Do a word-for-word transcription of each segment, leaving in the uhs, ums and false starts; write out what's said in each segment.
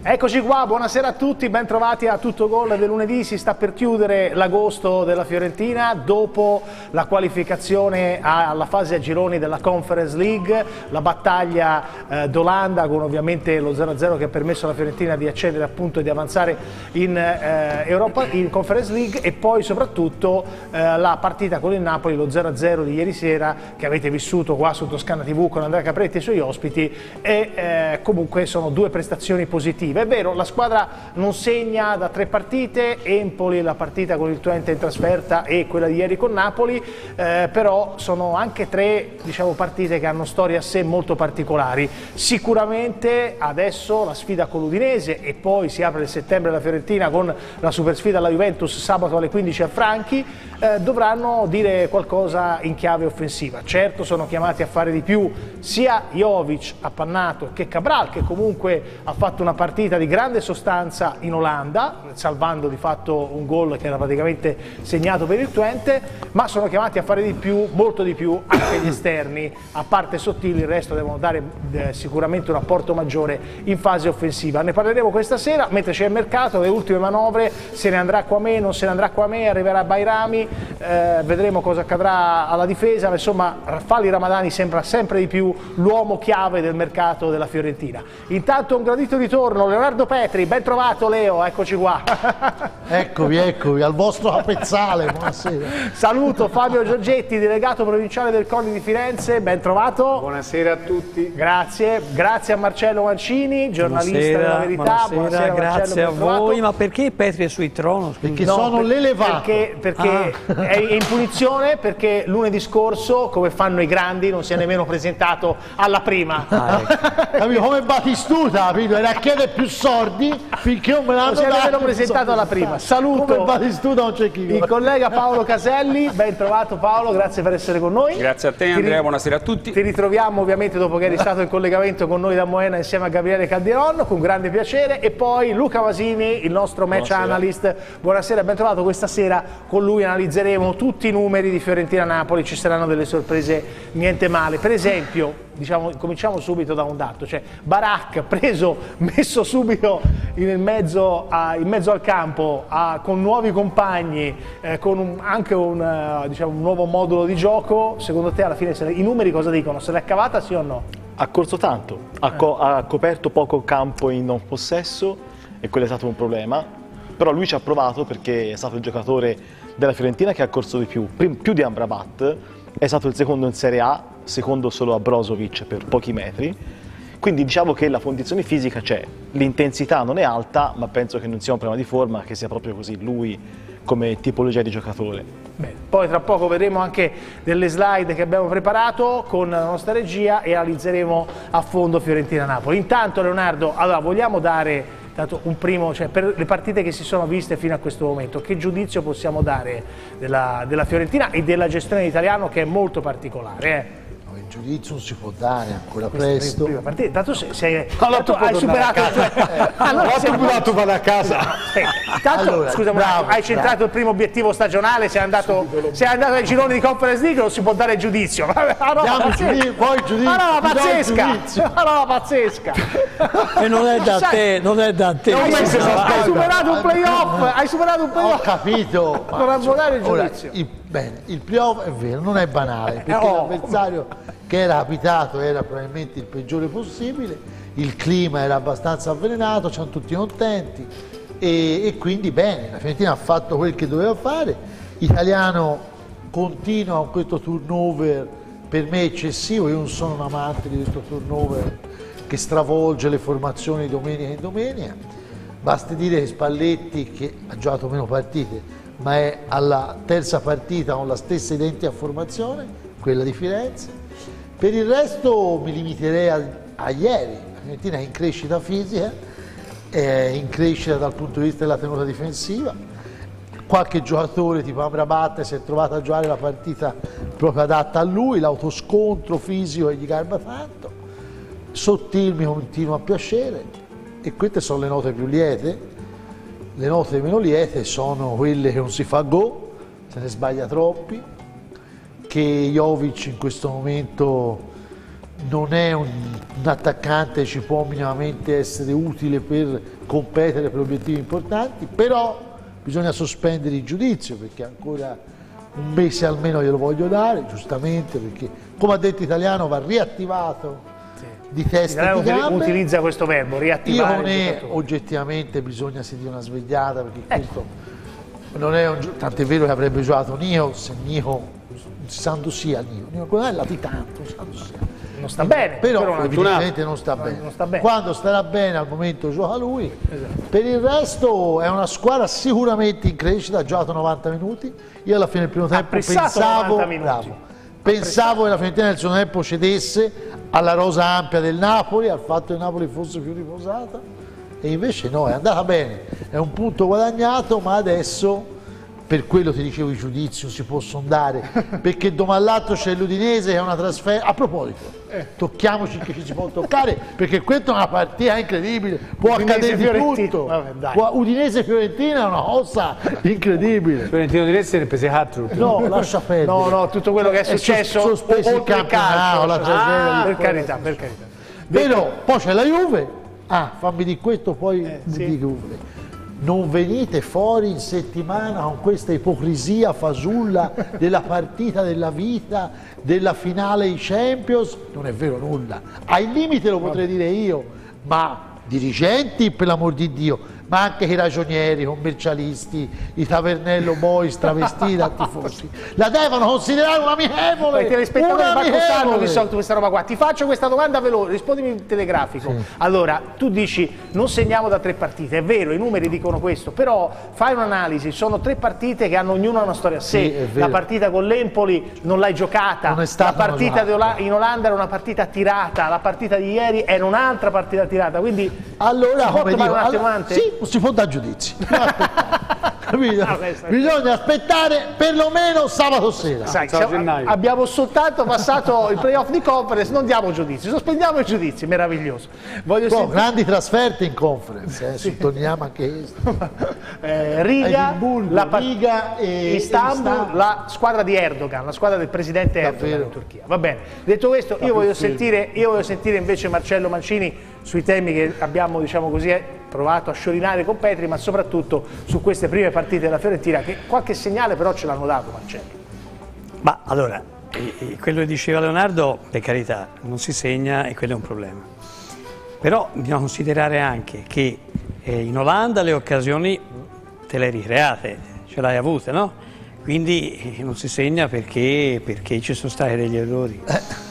Eccoci qua, buonasera a tutti, ben trovati a Tutto Gol del lunedì. Si sta per chiudere l'agosto della Fiorentina dopo la qualificazione alla fase a gironi della Conference League, la battaglia eh, d'Olanda con ovviamente lo zero a zero che ha permesso alla Fiorentina di accedere appunto e di avanzare in, eh, Europa, in Conference League, e poi soprattutto eh, la partita con il Napoli, lo zero a zero di ieri sera che avete vissuto qua su Toscana tivù con Andrea Capretti e i suoi ospiti, e eh, comunque sono due prestazioni positive. È vero, la squadra non segna da tre partite, Empoli, la partita con il Twente in trasferta e quella di ieri con Napoli, eh, però sono anche tre, diciamo, partite che hanno storie a sé molto particolari. Sicuramente adesso la sfida con l'Udinese, e poi si apre il settembre la Fiorentina con la super sfida alla Juventus sabato alle quindici a Franchi, eh, dovranno dire qualcosa in chiave offensiva. Certo, sono chiamati a fare di più sia Jovic, appannato, che Cabral, che comunque ha fatto una partita di grande sostanza in Olanda, salvando di fatto un gol che era praticamente segnato per il Twente, ma sono chiamati a fare di più, molto di più, anche gli esterni. A parte Sottili, il resto devono dare eh, sicuramente un apporto maggiore in fase offensiva. Ne parleremo questa sera, mentre c'è il mercato, le ultime manovre, se ne andrà Quame, non se ne andrà Quame, arriverà Bairami, eh, vedremo cosa accadrà alla difesa, ma insomma Falli Ramadani sembra sempre di più l'uomo chiave del mercato della Fiorentina. Intanto un gradito ritorno, Leonardo Petri, ben trovato Leo, eccoci qua. Eccovi, eccovi, al vostro capezzale, buonasera. Saluto Fabio Giorgetti, delegato provinciale del Colli di Firenze, ben trovato. Buonasera a tutti. Grazie, grazie a Marcello Mancini, giornalista buonasera, della Verità. Buonasera, buonasera grazie Marcello, a voi. Ma perché Petri è sui trono? Perché No, sono per, l'elevato. Perché, perché ah. è in punizione perché lunedì scorso, come fanno i grandi, non si è nemmeno presentato alla prima. Ah, ecco. Come Batistuta, capito? Era a chiedere più soldi finché non me l'hanno dato. Non si è nemmeno presentato alla prima. Saluto come Batistuta non c'è chi. il collega Paolo Caselli, ben trovato Paolo, grazie per essere con noi. Grazie a te Andrea, buonasera a tutti. Ti ritroviamo ovviamente dopo che eri stato in collegamento con noi da Moena insieme a Gabriele Calderon, con grande piacere, e poi Luca Masini, il nostro match buonasera. Analyst. Buonasera, ben trovato. Questa sera con lui analizzeremo tutti i numeri di Fiorentina-Napoli, ci saranno delle sorprese niente male. Per esempio, diciamo, cominciamo subito da un dato, cioè Barak preso, messo subito in mezzo, a, in mezzo al campo a, con nuovi compagni, eh, con un, anche un, uh, diciamo, un nuovo modulo di gioco. Secondo te alla fine se, i numeri cosa dicono? Se l'è cavata sì o no? Ha corso tanto, ha, co ha coperto poco campo in non possesso e quello è stato un problema, però lui ci ha provato perché è stato il giocatore della Fiorentina che ha corso di più, più di Amrabat, è stato il secondo in Serie A, secondo solo a Brozovic per pochi metri, quindi diciamo che la condizione fisica c'è, l'intensità non è alta, ma penso che non sia un problema di forma, che sia proprio così lui come tipologia di giocatore. Bene. Poi tra poco vedremo anche delle slide che abbiamo preparato con la nostra regia e analizzeremo a fondo Fiorentina-Napoli. Intanto Leonardo, allora vogliamo dare dato un primo, cioè per le partite che si sono viste fino a questo momento, che giudizio possiamo dare della, della Fiorentina e della gestione italiana, che è molto particolare? Eh? No, il giudizio non si può dare ancora Questa presto. Prima partita, tanto se, se allora tanto hai superato eh, allora tu tu vado a casa. Tanto Allora, scusa, bravo, hai centrato bravo. il primo obiettivo stagionale, sei andato, sei andato ai gironi di Conference League, non si può dare giudizio. Diamo giudizio, poi giudizio. Una roba pazzesca, una roba pazzesca. E non è da te, non è da te. Hai, hai superato un playoff, hai superato un playoff. Ho capito. Non può dare il Ora, giudizio. il, bene, il playoff è vero, non è banale, perché oh. l'avversario che era abitato era probabilmente il peggiore possibile, il clima era abbastanza avvelenato, c'erano tutti contenti e, e quindi bene, la Fiorentina ha fatto quel che doveva fare. Italiano continua con questo turnover per me eccessivo, io non sono un amante di questo turnover che stravolge le formazioni domenica in domenica. Basti dire che Spalletti, che ha giocato meno partite, ma è alla terza partita con la stessa identica formazione, quella di Firenze. Per il resto mi limiterei a, a ieri, la Fiorentina è in crescita fisica, è in crescita dal punto di vista della tenuta difensiva, qualche giocatore tipo Amrabat si è trovato a giocare la partita proprio adatta a lui, l'autoscontro fisico che gli garba tanto, Sottili mi continua a piacere e queste sono le note più liete. Le note meno liete sono quelle che non si fa gol, se ne sbaglia troppi, che Jovic in questo momento non è un, un attaccante che ci può minimamente essere utile per competere per obiettivi importanti, però bisogna sospendere il giudizio perché ancora un mese almeno glielo voglio dare, giustamente, perché come ha detto Italiano va riattivato di testa e di gambe. Utilizza questo verbo, riattivare. Io non è oggettivamente bisogna sentire una svegliata perché ecco. questo non è un gioco, tant'è vero che avrebbe giocato Nio se Nio santo sia Nio, Nio quello è latitante, santo sia. Non sta bene, però, però evidentemente non sta, bene. non sta bene. Quando starà bene al momento gioca lui. Esatto. Per il resto è una squadra sicuramente in crescita, ha giocato novanta minuti. Io alla fine del primo tempo pensavo, bravo, pensavo che la Fiorentina nel secondo tempo cedesse alla rosa ampia del Napoli, al fatto che il Napoli fosse più riposata, e invece no, è andata bene, è un punto guadagnato, ma adesso per quello ti dicevo i giudizi non si possono dare, perché domani l'altro c'è l'Udinese che è una trasferta. A proposito, eh. tocchiamoci che ci si può toccare, perché questa è una partita incredibile, può accadere di tutto. Udinese-Fiorentina è una cosa incredibile. Fiorentina-Udinese ne prese quattro. No, lascia perdere. No, no, tutto quello che è successo è sospeso il campionato, la tragedia. Ah, per carità, per carità. Però poi c'è la Juve. Ah, fammi di questo, poi eh, di sì. Juve. Non venite fuori in settimana con questa ipocrisia fasulla della partita della vita, della finale ai Champions, non è vero nulla. Al limite lo potrei dire io, ma dirigenti per l'amor di Dio, ma anche i ragionieri, i commercialisti, i tavernello boys travestiti da tifosi, la devono considerare un amichevole. I telespettatori sanno di solito questa roba qua. Ti faccio questa domanda veloce, rispondimi in telegrafico. Sì. Allora, tu dici non segniamo da tre partite, è vero, i numeri dicono questo, però fai un'analisi, sono tre partite che hanno ognuna una storia a sé. Sì, la partita con l'Empoli non l'hai giocata, non è stata la partita in Olanda era una partita tirata, la partita di ieri era un'altra partita tirata, quindi allora, si può come tomare dico, un attenuante? Sì, si può dare giudizi. Bisogna aspettare perlomeno sabato sera. Sai, siamo, abbiamo soltanto passato il playoff di conference, non diamo giudizi, sospendiamo i giudizi, meraviglioso. Voglio Però, sentire... grandi trasferte in conference, eh, sì. Sottolineiamo anche questo. eh, Riga, la pa- Riga e Istanbul, Istanbul, la squadra di Erdogan, la squadra del presidente Erdogan in Turchia. Va bene, detto questo, io voglio, sentire, io voglio sentire invece Marcello Mancini sui temi che abbiamo, diciamo così, provato a sciorinare con Petri, ma soprattutto su queste prime partite della Fiorentina, che qualche segnale però ce l'hanno dato, Marcello. Ma allora, quello che diceva Leonardo, per carità, non si segna e quello è un problema. Però bisogna considerare anche che eh, in Olanda le occasioni te le hai ricreate, ce l'hai avute, no? Quindi eh, non si segna perché, perché ci sono stati degli errori.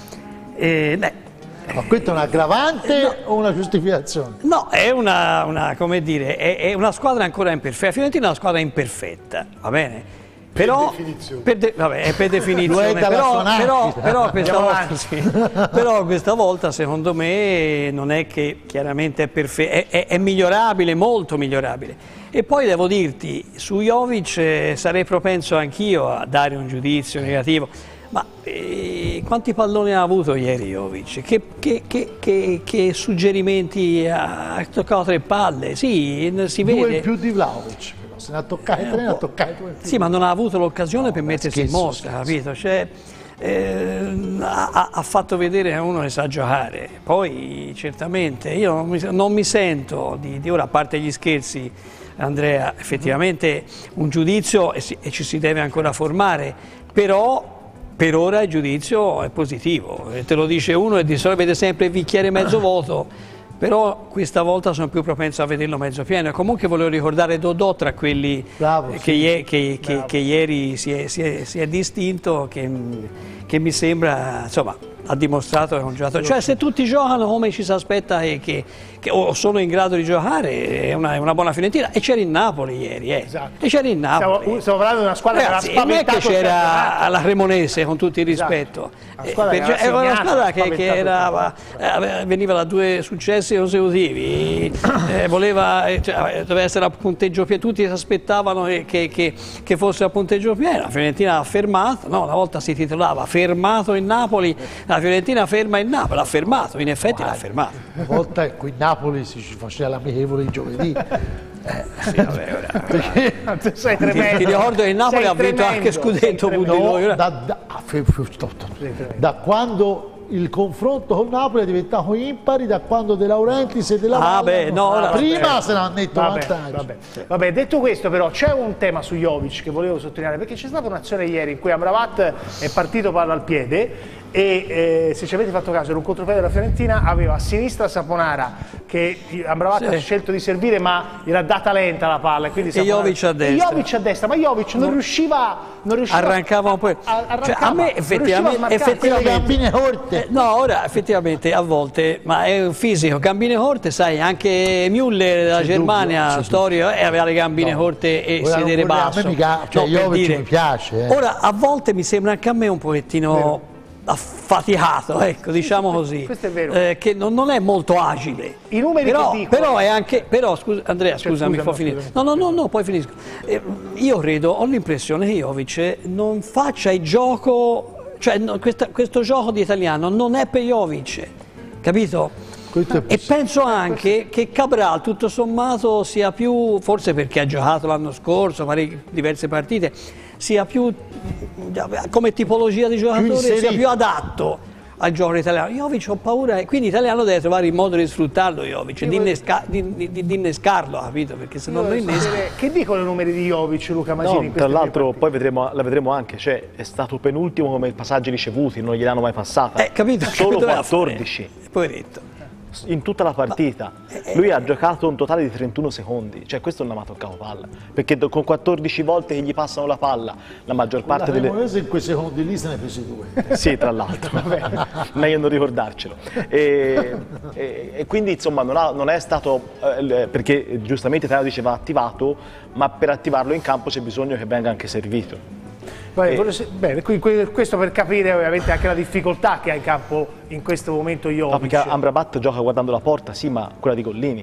Eh, beh, ma questa è un'aggravante no. o una giustificazione? No, è una, una, come dire, è, è una squadra ancora imperfetta. La Fiorentina è una squadra imperfetta, va bene? Però, per definizione. Per de, vabbè, è per definizione. però, però, però, questa volta, sì. però questa volta secondo me non è che chiaramente è perfetta, è, è, è migliorabile, molto migliorabile. E poi devo dirti, su Jovic eh, sarei propenso anch'io a dare un giudizio negativo. Ma eh, quanti palloni ha avuto ieri Jovic? Che, che, che, che, che suggerimenti ha, ha toccato tre palle? Sì, si vede. Due in più di Vlahovic, però se ne ha toccate eh, tre, ne ha toccate due in più. Sì, ma non ha avuto l'occasione no, per mettersi scherzo, in mostra, scherzo. Capito? Cioè, eh, ha, ha fatto vedere a uno che sa giocare. Poi certamente io non mi, non mi sento di, di ora, a parte gli scherzi, Andrea, effettivamente un giudizio e, si, e ci si deve ancora formare, però per ora il giudizio è positivo, te lo dice uno e di solito vede sempre il bicchiere mezzo vuoto, però questa volta sono più propenso a vederlo mezzo pieno. E comunque volevo ricordare Dodò tra quelli Bravo, che, sì. che, che, che, che ieri si è, si è, si è distinto, che, che mi sembra, insomma, ha dimostrato che è un giocatore. Cioè se tutti giocano come ci si aspetta e che, che o sono in grado di giocare, è una, è una buona Fiorentina. E c'era in Napoli ieri, eh. Esatto. E c'era in Napoli. Stiamo, stiamo parlando di una squadra Ragazzi, che non è che c'era la Cremonese, con tutto il rispetto. Esatto. Eh, è una squadra che, che era, eh, veniva da due successi consecutivi, eh, voleva, cioè, doveva essere a punteggio pieno, tutti si aspettavano che, che, che fosse a punteggio pieno. La Fiorentina ha fermato, no, una volta si titolava fermato in Napoli, la Fiorentina ferma in Napoli, l'ha fermato, in effetti l'ha fermato. Una volta qui in Napoli si faceva l'amichevole di giovedì. Eh, sì, vabbè, ora, perché sei tremendo. Ti ricordo che il Napoli sei ha vinto tremendo, anche scudetto no, da, da, da quando il confronto con Napoli è diventato impari da quando De Laurentiis e De La Valle Ah, beh, no, ora- prima vabbè. se ne hanno netto Vabbè, vantaggio. vabbè. Vabbè, detto questo però c'è un tema su Jovic che volevo sottolineare, perché c'è stata un'azione ieri in cui Amrabat è partito palla al piede e eh, se ci avete fatto caso era un contropiede della Fiorentina, aveva a sinistra Saponara che Amrabat Sì. ha scelto di servire ma era data lenta la palla e quindi E Jovic a destra. e Jovic a destra, ma Jovic non riusciva non riusciva Arrancava un po'. a, Cioè, a arrancava, me non effettivamente, riusciva a smarcarsi. Quelle effettivamente gambine corte. Eh, no, ora effettivamente a volte, ma è un fisico, gambine corte, sai, anche Müller della C'è Germania, dubbio, c'è storia, eh, aveva le gambine No. corte e Ora non sedere vorrei- a me basso. mi ca- cioè, No, per Jovic dire. mi piace, eh. Ora, a volte mi sembra anche a me un pochettino affaticato, ecco, diciamo così. Questo è vero. Eh, che non, non è molto agile. I numeri però, che dicono- però è anche, però scusa, Andrea, Cioè, scusami, scusa, può no, finire. scusami. No, no, no, no, poi finisco. Eh, io credo, ho l'impressione che Jovic non faccia il gioco, cioè no, questa- questo gioco di italiano non è per Jovic, capito? Questo è E possibile. penso anche che Cabral, tutto sommato, sia più, forse perché ha giocato l'anno scorso, pare- diverse partite, sia più, come tipologia di giocatore, sia inserito. più adatto al gioco italiano. Jovic ho paura, e quindi l'italiano deve trovare il modo di sfruttarlo Jovic, di, innesca- di, di- di innescarlo, capito? Perché se non lo innesca... Che dicono i numeri di Jovic, Luca Masini? No, in tra queste due l'altro partite? poi vedremo, la vedremo anche, cioè è stato penultimo come passaggi ricevuti, non gliel'hanno mai passata. Eh, capito? Solo Che doveva quattordici. fare? Poveretto. In tutta la partita. Lui ha giocato un totale di trentuno secondi, cioè questo non ha mai toccato palla, perché do- con quattordici volte che gli passano la palla, la maggior La parte delle... Cremonese in quei secondi lì se ne prese due. Sì, tra l'altro, meglio non ricordarcelo. E, e- e quindi insomma non, ha- non è stato, eh, perché giustamente Teo diceva attivato, ma per attivarlo in campo c'è bisogno che venga anche servito. Vabbè, Eh. voglio se- bene, qui- que- questo per capire ovviamente anche la difficoltà che ha in campo in questo momento Jovic. No, perché Amrabat gioca guardando la porta, sì, ma quella di Gollini.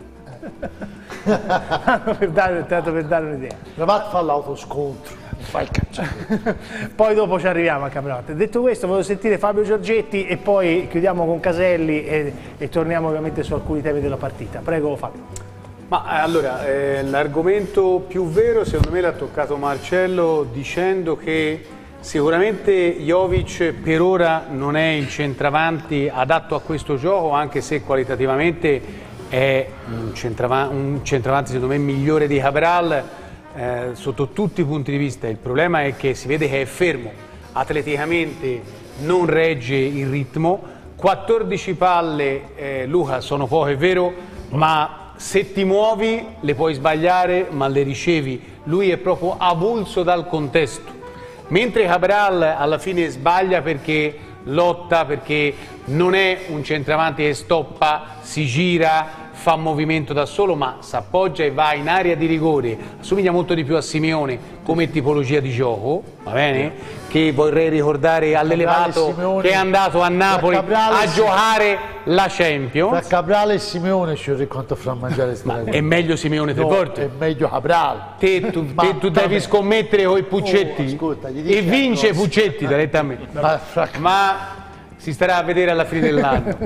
per dare, tanto per dare un'idea. Rabat fa l'autoscontro, fa il cacciatore. Poi dopo ci arriviamo a Camerata. Detto questo, voglio sentire Fabio Giorgetti e poi chiudiamo con Caselli e, e torniamo ovviamente su alcuni temi della partita. Prego Fabio. Ma eh, allora, eh, l'argomento più vero secondo me l'ha toccato Marcello dicendo che sicuramente Jovic per ora non è il centravanti adatto a questo gioco, anche se qualitativamente è un, centrava- un centravanti secondo me migliore di Cabral eh, sotto tutti i punti di vista. Il problema è che si vede che è fermo, atleticamente non regge il ritmo, quattordici palle eh, Luca sono poche, è vero, ma se ti muovi le puoi sbagliare ma le ricevi, lui è proprio avulso dal contesto, mentre Cabral alla fine sbaglia perché lotta, perché non è un centravanti che stoppa, si gira, fa movimento da solo, ma si appoggia e va in area di rigore, assomiglia molto di più a Simeone come tipologia di gioco, va bene? Che vorrei ricordare all'elevato Simeone- che è andato a Napoli Cabral e a Simeone- giocare la Tra Champions. Cabral e Simeone ci racconto fra mangiare Ma strada. è meglio Simeone tre No, volte. è meglio Cabral. Te, tu, Ma te- tu devi vabbè. scommettere con i Puccetti Oh, ascolta, gli dici e vince una cosa. Puccetti direttamente. Ma fra- Ma si starà a vedere alla fine dell'anno.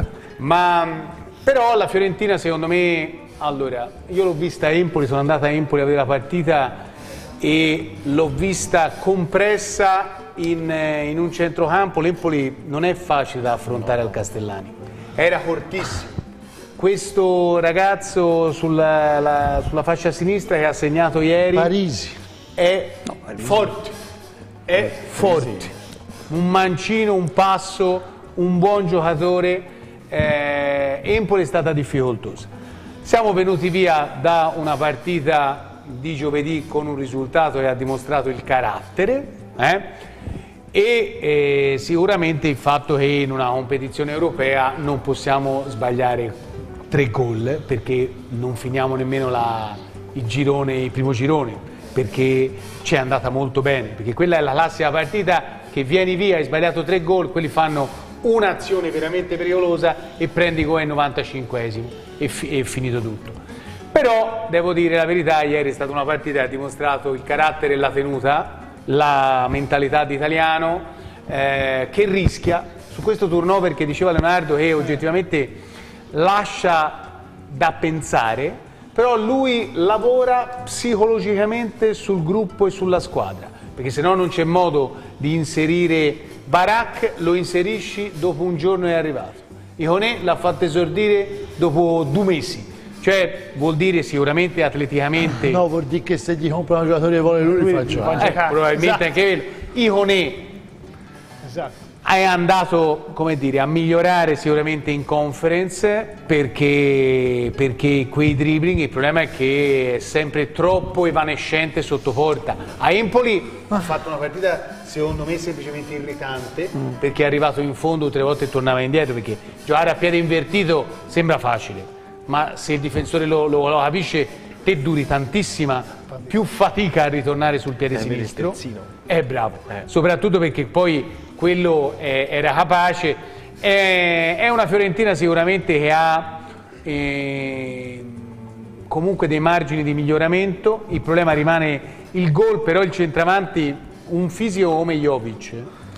Ma però la Fiorentina secondo me, allora, io l'ho vista a Empoli, sono andata a Empoli a vedere la partita e l'ho vista compressa in, eh, in un centrocampo. L'Empoli non è facile da affrontare al Castellani, era fortissimo. Questo ragazzo sulla, la- sulla fascia sinistra che ha segnato ieri Parisi. è forte, è forte, un mancino, un passo, un buon giocatore. eh, Empoli è stata difficoltosa. Siamo venuti via da una partita di giovedì con un risultato che ha dimostrato il carattere eh? e eh, sicuramente il fatto che in una competizione europea non possiamo sbagliare tre gol perché non finiamo nemmeno la, il girone, il primo girone, perché ci è andata molto bene, perché quella è la classica partita che vieni via, hai sbagliato tre gol, quelli fanno un'azione veramente pericolosa e prendi gol al novantacinquesimo e fi- è finito tutto. Però devo dire la verità, ieri è stata una partita che ha dimostrato il carattere e la tenuta, la mentalità di italiano eh, che rischia su questo turnover, che diceva Leonardo che oggettivamente lascia da pensare, però lui lavora psicologicamente sul gruppo e sulla squadra, perché se no non c'è modo di inserire Barak lo inserisci dopo un giorno è arrivato, Iconé l'ha fatto esordire dopo due mesi, cioè vuol dire sicuramente atleticamente... No, vuol dire che se gli compra un giocatore che vuole lui, lui li fa giocare. Eh, probabilmente esatto. Anche quello. Iconé esatto. È andato, come dire, a migliorare sicuramente in conference perché, perché quei dribbling, il problema è che è sempre troppo evanescente sotto porta. A Empoli ha fatto una partita secondo me semplicemente irritante mm. perché è arrivato in fondo tre volte e tornava indietro, perché giocare a piede invertito sembra facile, ma se il difensore lo, lo, lo capisce te duri tantissima più fatica a ritornare sul piede eh, sinistro. È bravo, eh. soprattutto perché poi quello eh, era capace. Eh, è una Fiorentina sicuramente che ha eh, comunque dei margini di miglioramento. Il problema rimane il gol, però il centravanti, un fisico come Jovic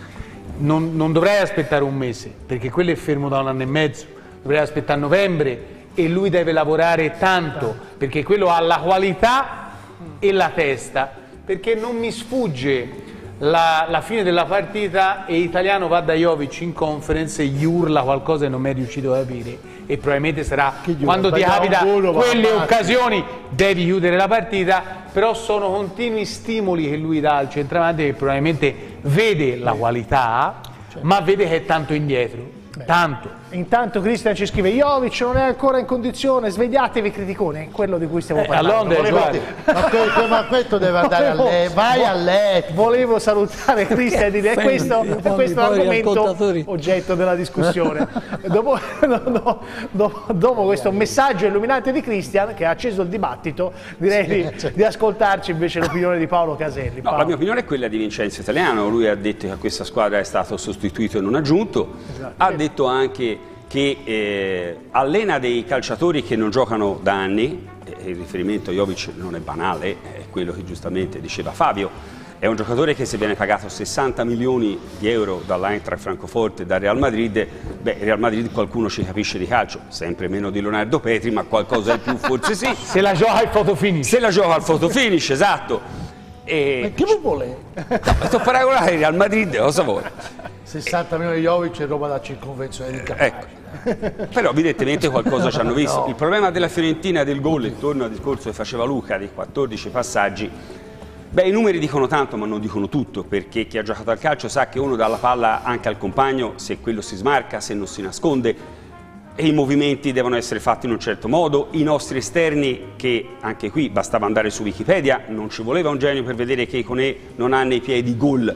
non, non dovrei aspettare un mese, perché quello è fermo da un anno e mezzo, dovrei aspettare novembre e lui deve lavorare tanto, perché quello ha la qualità e la testa, perché non mi sfugge la, la fine della partita e Italiano va da Jovic in conference e gli urla qualcosa che non mi è riuscito a capire, e probabilmente sarà quando ti capita quelle occasioni devi chiudere la partita, però sono continui stimoli che lui dà al centravanti, che probabilmente vede la qualità ma vede che è tanto indietro. Beh. Tanto. Intanto Cristian ci scrive: Jovic non è ancora in condizione, svegliatevi criticone, quello di cui stiamo eh, parlando. Volevo... ma, que ma questo deve andare volevo... a letto, vai a letto. Volevo salutare Cristian e dire: è questo, è questo l'argomento oggetto della discussione. dopo, no, no, dopo, dopo questo messaggio illuminante di Cristian che ha acceso il dibattito, direi sì, di, certo. di ascoltarci invece l'opinione di Paolo Caselli. No, Paolo. La mia opinione è quella di Vincenzo Italiano. Lui ha detto che a questa squadra è stato sostituito e non aggiunto. Esatto. Ha detto anche che eh, allena dei calciatori che non giocano da anni, e il riferimento a Jovic non è banale, è quello che giustamente diceva Fabio, è un giocatore che se viene pagato sessanta milioni di euro dall'Eintracht Francoforte e dal Real Madrid, beh, Real Madrid qualcuno ci capisce di calcio, sempre meno di Leonardo Petri, ma qualcosa in più forse sì. Se la gioca al fotofinish. Se la gioca al fotofinish, esatto. E... ma che vuole? No, sto paragonando il Real Madrid, cosa vuole? sessanta milioni di Jovic e roba da circonvenzione di Campania. Ecco. Però evidentemente qualcosa ci hanno visto. No. Il problema della Fiorentina del gol, intorno al discorso che faceva Luca di quattordici passaggi, beh, i numeri dicono tanto ma non dicono tutto, perché chi ha giocato al calcio sa che uno dà la palla anche al compagno se quello si smarca, se non si nasconde, e i movimenti devono essere fatti in un certo modo. I nostri esterni, che anche qui bastava andare su Wikipedia, non ci voleva un genio per vedere che Iconé non ha nei piedi gol,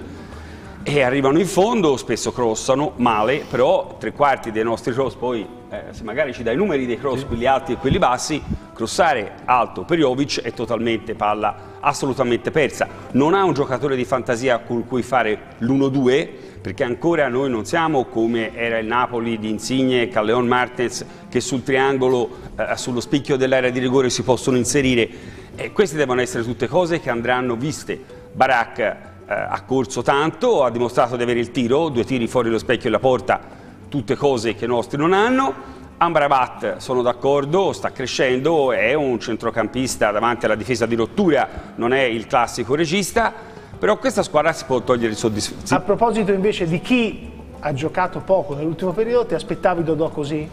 e arrivano in fondo, spesso crossano male, però tre quarti dei nostri cross poi, eh, se magari ci dai i numeri dei cross, sì, quelli alti e quelli bassi, crossare alto per Jovic è totalmente palla assolutamente persa. Non ha un giocatore di fantasia con cui fare l'uno due, perché ancora noi non siamo come era il Napoli di Insigne e Callejon Martens, che sul triangolo, eh, sullo spicchio dell'area di rigore si possono inserire. E queste devono essere tutte cose che andranno viste. Barak ha corso tanto, ha dimostrato di avere il tiro, due tiri fuori lo specchio e la porta, tutte cose che i nostri non hanno. Amrabat, sono d'accordo, sta crescendo, è un centrocampista davanti alla difesa di rottura, non è il classico regista, però questa squadra si può togliere il soddisfazio. A proposito invece di chi ha giocato poco nell'ultimo periodo, ti aspettavi Dodò così?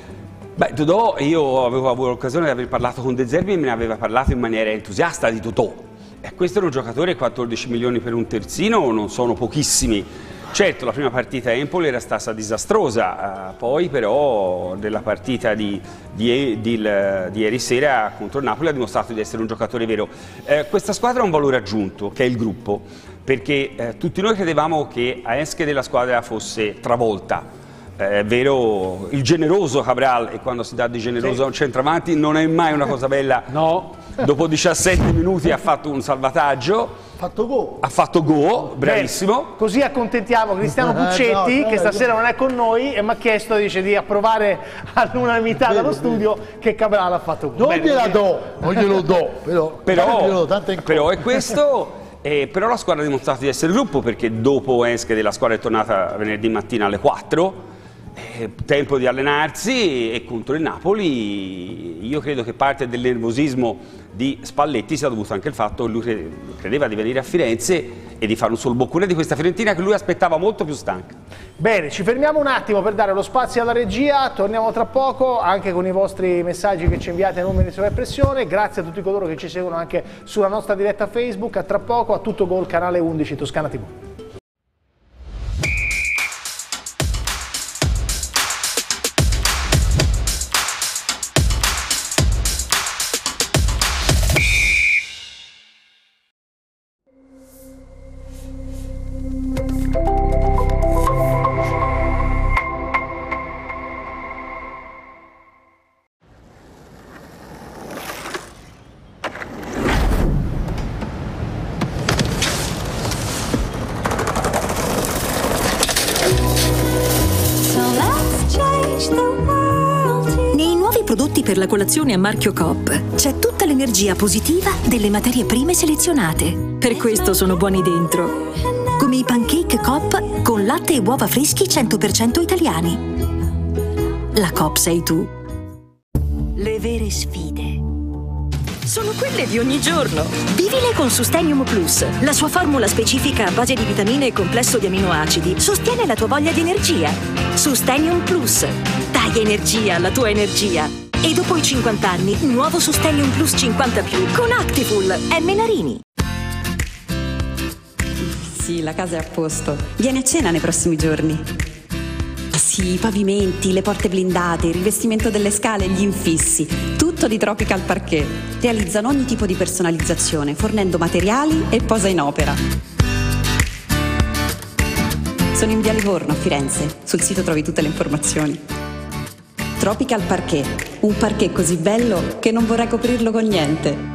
Beh, Dodò, io avevo avuto l'occasione di aver parlato con De Zerbi e me ne aveva parlato in maniera entusiasta di Dodò. E questo è un giocatore, quattordici milioni per un terzino non sono pochissimi. Certo, la prima partita a Empoli era stata disastrosa, eh, poi però nella partita di, di, di, di ieri sera contro il Napoli ha dimostrato di essere un giocatore vero. Eh, questa squadra ha un valore aggiunto, che è il gruppo, perché eh, tutti noi credevamo che a esche della squadra fosse travolta. È vero, il generoso Cabral, e quando si dà di generoso sì. a un centravanti non è mai una cosa bella. No. Dopo diciassette minuti ha fatto un salvataggio. Ha fatto go. Ha fatto go, bravissimo. Bene, così accontentiamo Cristiano Puccetti, no, no, che stasera no. non è con noi e mi ha chiesto, dice, di approvare all'unanimità dallo studio che Cabral ha fatto go. Non gliela do, non glielo do, però, però, glielo do, però è questo. Eh, però la squadra ha dimostrato di essere gruppo, perché dopo esche della squadra è tornata venerdì mattina alle quattro. Eh, tempo di allenarsi, e contro il Napoli io credo che parte del nervosismo di Spalletti sia dovuto anche al fatto che lui credeva di venire a Firenze e di fare un solo boccone di questa Fiorentina che lui aspettava molto più stanca. Bene, ci fermiamo un attimo per dare lo spazio alla regia, torniamo tra poco anche con i vostri messaggi che ci inviate a numeri di sovrappressione. Grazie a tutti coloro che ci seguono anche sulla nostra diretta Facebook. A tra poco, a Tutto Gol, canale undici Toscana tivù. Per la colazione a marchio Coop c'è tutta l'energia positiva delle materie prime selezionate. Per questo sono buoni dentro. Come i pancake Coop con latte e uova freschi cento per cento italiani. La Coop sei tu. Le vere sfide sono quelle di ogni giorno. Vivile con Sustenium Plus. La sua formula specifica a base di vitamine e complesso di aminoacidi sostiene la tua voglia di energia. Sustenium Plus. Dai energia alla tua energia. E dopo i cinquanta anni, nuovo Sustenium Plus cinquanta più con Actiful M. Narini. Sì, la casa è a posto. Vieni a cena nei prossimi giorni. Sì, i pavimenti, le porte blindate, il rivestimento delle scale, gli infissi. Tutto di Tropical Parquet. Realizzano ogni tipo di personalizzazione, fornendo materiali e posa in opera. Sono in via Livorno a Firenze. Sul sito trovi tutte le informazioni. Tropical Parquet, un parquet così bello che non vorrei coprirlo con niente.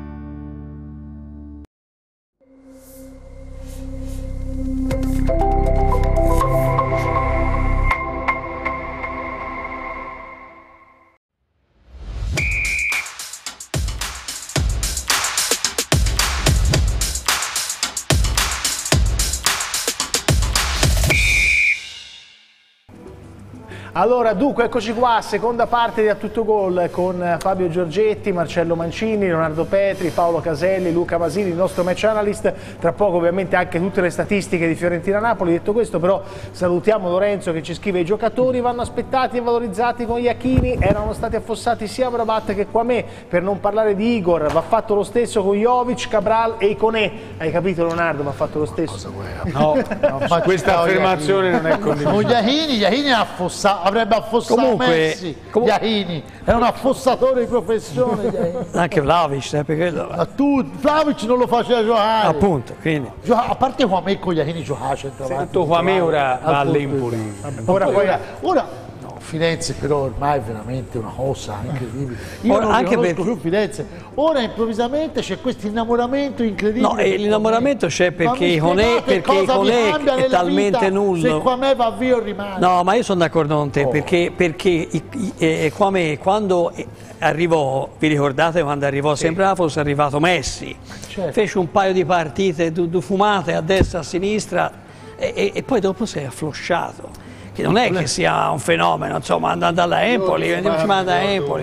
Allora, dunque, eccoci qua, seconda parte di A Tutto Gol con Fabio Giorgetti, Marcello Mancini, Leonardo Petri, Paolo Caselli, Luca Masini, il nostro match analyst. Tra poco ovviamente anche tutte le statistiche di Fiorentina-Napoli. Detto questo, però, salutiamo Lorenzo che ci scrive: i giocatori vanno aspettati e valorizzati con gli Achini, erano stati affossati sia Amrabat che Quamé, per non parlare di Igor, va fatto lo stesso con Jovic, Cabral e Iconé. Hai capito, Leonardo? Va fatto lo stesso. No, no, ma questa affermazione non è condivisa. Con gli Achini, gli Achini ha affossato, avrebbe affossato Comunque, Messi, comu- Iachini è un affossatore di professione. Anche Vlahovic, eh, perché Ma tu, Vlahovic non lo faceva giocare. appunto, quindi Gioca- a parte Quamé con gli Achini giocava a centravanti. Sento Quamé ora va all'Empoli. Ora, poi, ora no, Firenze però ormai è veramente una cosa incredibile. Io Ora, non anche conosco perché- più Firenze. Ora improvvisamente c'è questo innamoramento incredibile. no, e l'innamoramento c'è perché Iconé, perché Iconé è talmente nullo. Se Quamé va via o rimane. No, ma io sono d'accordo con te, Oh. perché, perché i- i- eh, Quamé, quando eh, arrivò, vi ricordate quando arrivò, sembrava fosse arrivato Messi, Certo. fece un paio di partite du, du fumate a destra, a sinistra e, e- e poi dopo si è afflosciato. Che non è che sia un fenomeno, insomma, andando alla Empoli, ci manda a Empoli.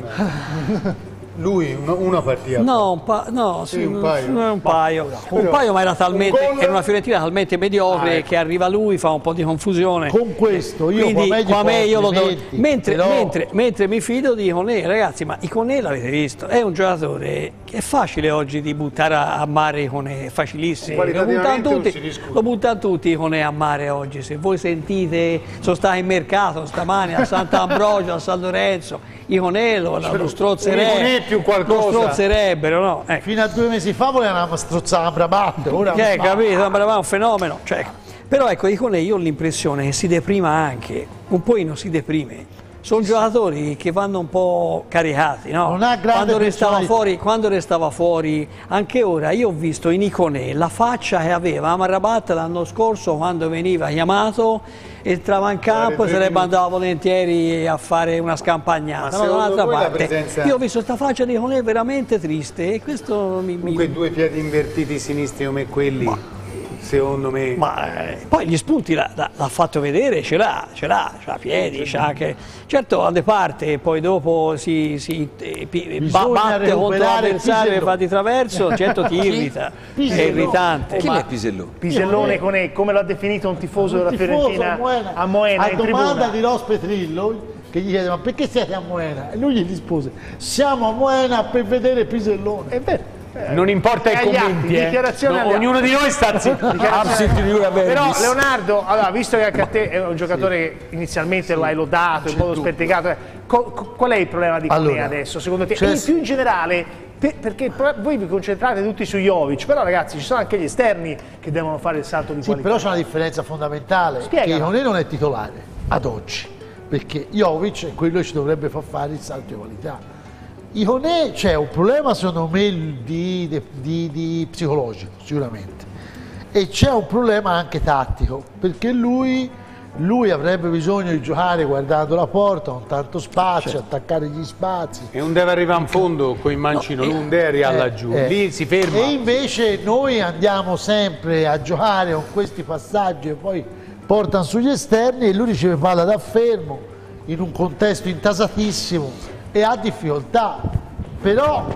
Lui una, una partita. No, un, pa- no, sì, Sì, un paio. un, un paio, un paio, ma era talmente, un gol- era una Fiorentina talmente mediocre Ah, ecco. che arriva lui, fa un po' di confusione. Con questo io Quindi Quamé gli Quamé io lo do. complimenti, Mentre, però- mentre, mentre mi fido di Iconé, ragazzi, ma Iconé l'avete visto, è un giocatore che è facile oggi di buttare a, a mare Iconé, è facilissimo. Lo buttano Qualitativamente non si tutti, discute. lo buttano tutti Iconé a mare oggi. Se voi sentite, sono stati in mercato stamani a Sant'Ambrogio, a San Lorenzo, Iconé lo, lo Iconé strozzerebbero, più qualcosa. lo strozzerebbero, no? Ecco. Fino a due mesi fa volevamo strozzare Amrabat, ora Che è, non fa. capito? Sembrava un fenomeno. Cioè, però ecco, Iconé io ho l'impressione che si deprima anche, un po' non si deprime. Sono giocatori che vanno un po' caricati, no? Non ha grande Quando restava, personalità. fuori, quando restava fuori, anche ora, io ho visto in Iconé la faccia che aveva Amrabat l'anno scorso quando veniva chiamato, entrava in campo e sarebbe andato volentieri a fare una scampagnata. Ma No, da un'altra secondo voi la parte. presenza- Io ho visto questa faccia di Iconé veramente triste e questo mi... mi... Comunque due piedi invertiti sinistri come quelli secondo me. Ma eh, poi gli spunti l'ha, l'ha fatto vedere, ce l'ha, ce l'ha, c'ha piedi, c'ha anche. Certo alle parte e poi dopo si, si eh, ba, batte contro l'avversario e va di traverso, certo ti irrita, è irritante. Chi ma... è Pisellone? Pisellone con e, come l'ha definito un tifoso della Fiorentina a Moena. a Moena A in domanda tribuna. di Ross Petrillo che gli chiede ma perché siete a Moena? E lui gli rispose siamo a Moena per vedere Pisellone. È vero. Non importa i Agli atti, commenti, eh. dichiarazione No, agli ognuno atti. di noi sta zitto. Però Leonardo, allora, visto che anche a te è un giocatore che inizialmente lo hai lodato in modo sperticato, eh, co- co- qual è il problema di Koné Allora, adesso secondo te? cioè- E in più in generale, per- perché il pro- voi vi concentrate tutti su Jovic, però ragazzi ci sono anche gli esterni che devono fare il salto di Sì, qualità. però c'è una differenza fondamentale, Spiegala. che Koné non è titolare ad oggi, perché Jovic è quello che ci dovrebbe far fare il salto di qualità. Koné c'è un problema secondo me di, di, di, di psicologico sicuramente e c'è un problema anche tattico perché lui, lui avrebbe bisogno di giocare guardando la porta, con tanto spazio, certo. attaccare gli spazi E non deve arrivare in fondo con il mancino, No, non deve arrivare eh, laggiù, eh. lì si ferma. E invece noi andiamo sempre a giocare con questi passaggi e poi portano sugli esterni e lui riceve palla da fermo in un contesto intasatissimo e ha difficoltà, però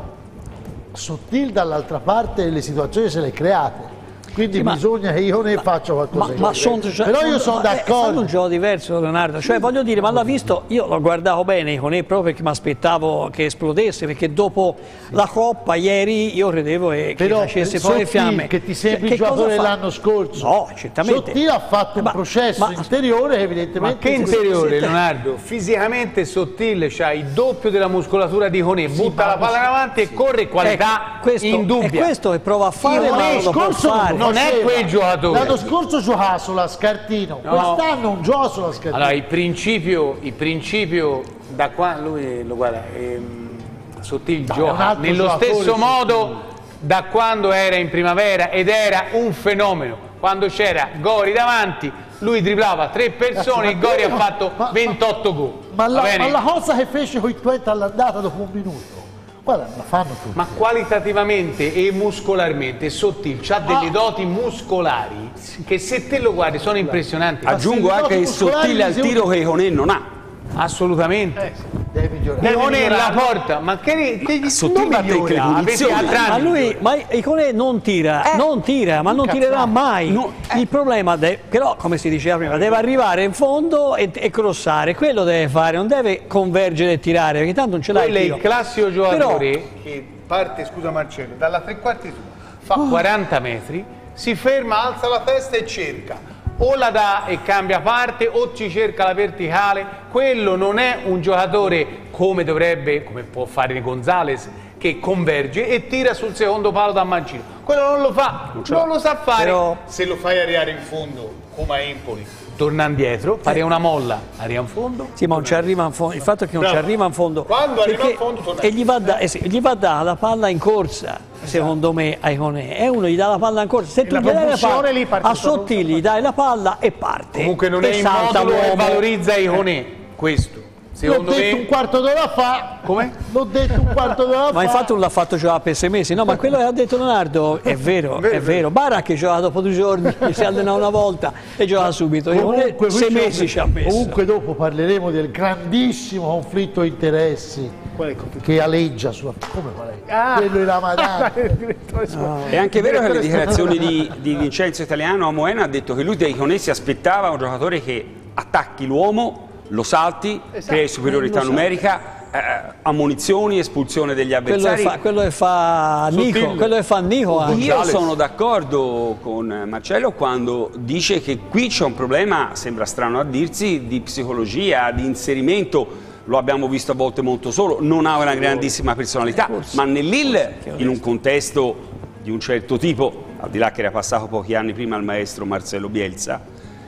Sottil dall'altra parte le situazioni se le create, quindi Sì, ma- bisogna che io ne faccia qualcosa. Ma, ma son- cioè, però io sono ma- eh, fanno d'accordo. un gioco diverso Leonardo, cioè voglio dire, ma l'ha visto, io l'ho guardato bene Koné proprio perché mi aspettavo che esplodesse, perché dopo la Coppa ieri io credevo che, che Però facesse fuori le Sottil, fiamme. che ti sembri Che il giocatore cosa fa? dell'anno scorso, No, certamente. Sottil ha fatto Ma- un processo ma- interiore che Ma evidentemente che interiore, Leonardo? Fisicamente Sottile c'ha il doppio della muscolatura di Koné, butta la palla in avanti e corre, qualità Ecco, questo, indubbia. è questo che prova a fare, Io ma l'anno non lo può scorso fare. non è faceva. quel giocatore. L'anno scorso giocava sulla Scartino, No. quest'anno non gioca sulla Scartino. Allora, il principio, il principio da qua, lui lo guarda, ehm, Sottil Dai, è un gioca altro nello giocatore, stesso sì. modo da quando era in primavera ed era un fenomeno. Quando c'era Gori davanti, lui driblava tre persone, il Gori ha fatto Ma- ma- ventotto gol. Ma Va la, bene? ma la cosa che fece con i Twente all'andata dopo un minuto, guarda, la fanno tutti. Ma qualitativamente e muscolarmente Sottil ha delle Ah. doti muscolari che se te lo guardi sono impressionanti. Aggiungo se le anche cose che muscolari Sottile al si tiro che Koné non ha. Assolutamente. Deve migliorare. Leone la porta, ma che, che gli Sottile non batte anche le migliora, punizioni. vedi, a Ma Trani. lui, ma Koné non tira, Eh. non tira, ma non tirerà mai. No, Il problema, de- però, come si diceva prima, deve arrivare in fondo e, e crossare, quello deve fare, non deve convergere e tirare, perché tanto non ce l'ha Quello è il il tiro. classico giocatore Però- che parte, scusa Marcello, dalla tre quarti sua, fa quaranta metri, si ferma, alza la testa e cerca. O la dà e cambia parte o ci cerca la verticale. Quello non è un giocatore come dovrebbe, come può fare Gonzales, che converge e tira sul secondo palo da mancino. Quello non lo fa, non, lo sa fare. Però- se lo fai arrivare in fondo, come a Empoli, torna indietro, fare una molla, arriva in fondo. Sì, ma non ci arriva in fondo. Il fatto è che non Bravo. ci arriva in fondo. Quando arriva perché- in fondo torna E gli va, da, eh sì, gli va data la palla in corsa, secondo me, ai Koné. E uno gli dà la palla in corsa. Se tu la gli dai la propulsione palla, lì parte a sopra- Sottili gli dai la palla e parte. Comunque non e è il salta modulo che l'uomo. valorizza i Koné, questo. L'ho Secondo detto un me, quarto d'ora fa. come? L'ho detto un quarto d'ora fa. Ma infatti non l'ha fatto giocare per sei mesi, no? Ma quello che ha detto Leonardo è vero, è vero. Barak che gioca dopo due giorni, si allena una volta e gioca subito. Io Comunque, sei qui c'è- mesi ci ha messo. Comunque dopo parleremo del grandissimo conflitto di interessi Qual è il conflitto? che aleggia sulla... Come qual è? Ah. Quello di Ramadan. Il direttore sportivo. È anche vero che le dichiarazioni di, di Vincenzo Italiano a Moena ha detto che lui dai Koné si aspettava un giocatore che attacchi l'uomo, lo salti, crea superiorità numerica, eh, ammonizioni, espulsione degli Quello che avversari. fa, quello che fa Nico, Sottile. quello che fa Nico anche. Io sono d'accordo con Marcello quando dice che qui c'è un problema, sembra strano a dirsi, di psicologia, di inserimento. Lo abbiamo visto a volte molto solo, non ha una grandissima personalità, ma nell'Ill, in un contesto di un certo tipo, al di là che era passato pochi anni prima al maestro Marcelo Bielsa,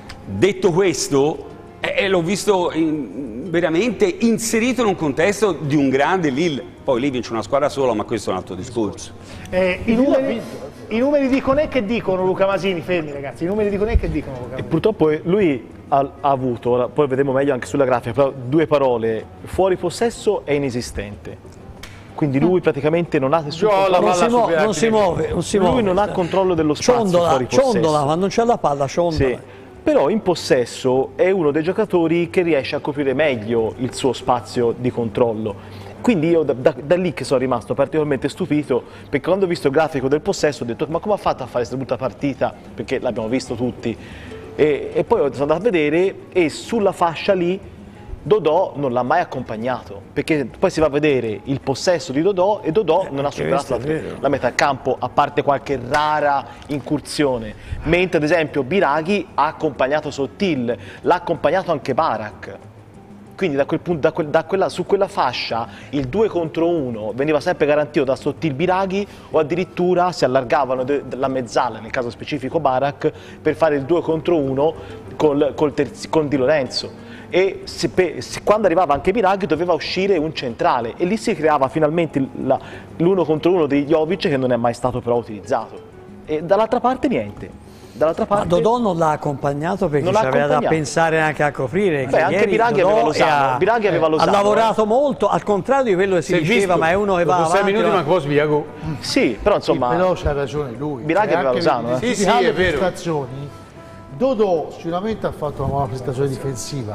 detto questo, eh, l'ho visto in, veramente inserito in un contesto di un grande Lille. Poi lì vince una squadra sola, ma questo è un altro discorso. Eh, i, numeri, I numeri di Koné che dicono, Luca Masini, fermi ragazzi, i numeri di Koné che dicono Luca E Masini? purtroppo lui ha, ha avuto, ora, poi vedremo meglio anche sulla grafica, però due parole: fuori possesso e inesistente. quindi lui praticamente non ha nessun Giola, controllo. Non si, palla muo- non si muove, non si Lui muove. non ha controllo dello spazio Ciondola, fuori possesso. ciondola, ma non c'è la palla, ciondola. Sì. Però in possesso è uno dei giocatori che riesce a coprire meglio il suo spazio di controllo. Quindi io da, da, da lì che sono rimasto particolarmente stupito, perché quando ho visto il grafico del possesso ho detto ma come ha fatto a fare questa brutta partita? Perché l'abbiamo visto tutti. E, e poi sono andato a vedere e sulla fascia lì Dodò non l'ha mai accompagnato, perché poi si va a vedere il possesso di Dodò e Dodò non ha superato la, la metà campo, a parte qualche rara incursione, mentre ad esempio Biraghi ha accompagnato Sottil, l'ha accompagnato anche Barak. Quindi da quel punto, da quel, da quella, su quella fascia il due contro uno veniva sempre garantito da Sottil Biraghi o addirittura si allargavano de, de, la mezzala, nel caso specifico Barak, per fare il due contro uno col, col terzi, con Di Lorenzo. E se, se, quando arrivava anche Biraghi doveva uscire un centrale e lì si creava finalmente l'uno contro uno di Jovic che non è mai stato però utilizzato. E dall'altra parte niente. Dall'altra parte... Ma Dodò non l'ha accompagnato perché c'aveva da pensare anche a coprire. Beh, anche Biraghi aveva Lozano. Ha, Biraghi aveva Lozano, ha lavorato eh. molto, al contrario di quello che si, si diceva, ma è uno che va avanti. sei minuti ma cosa spiego? Sì, però insomma... Sì, però c'ha ragione lui. Biraghi cioè, aveva Lozano. Eh. Sì, sì, è vero. Dodò sicuramente ha fatto una buona prestazione difensiva,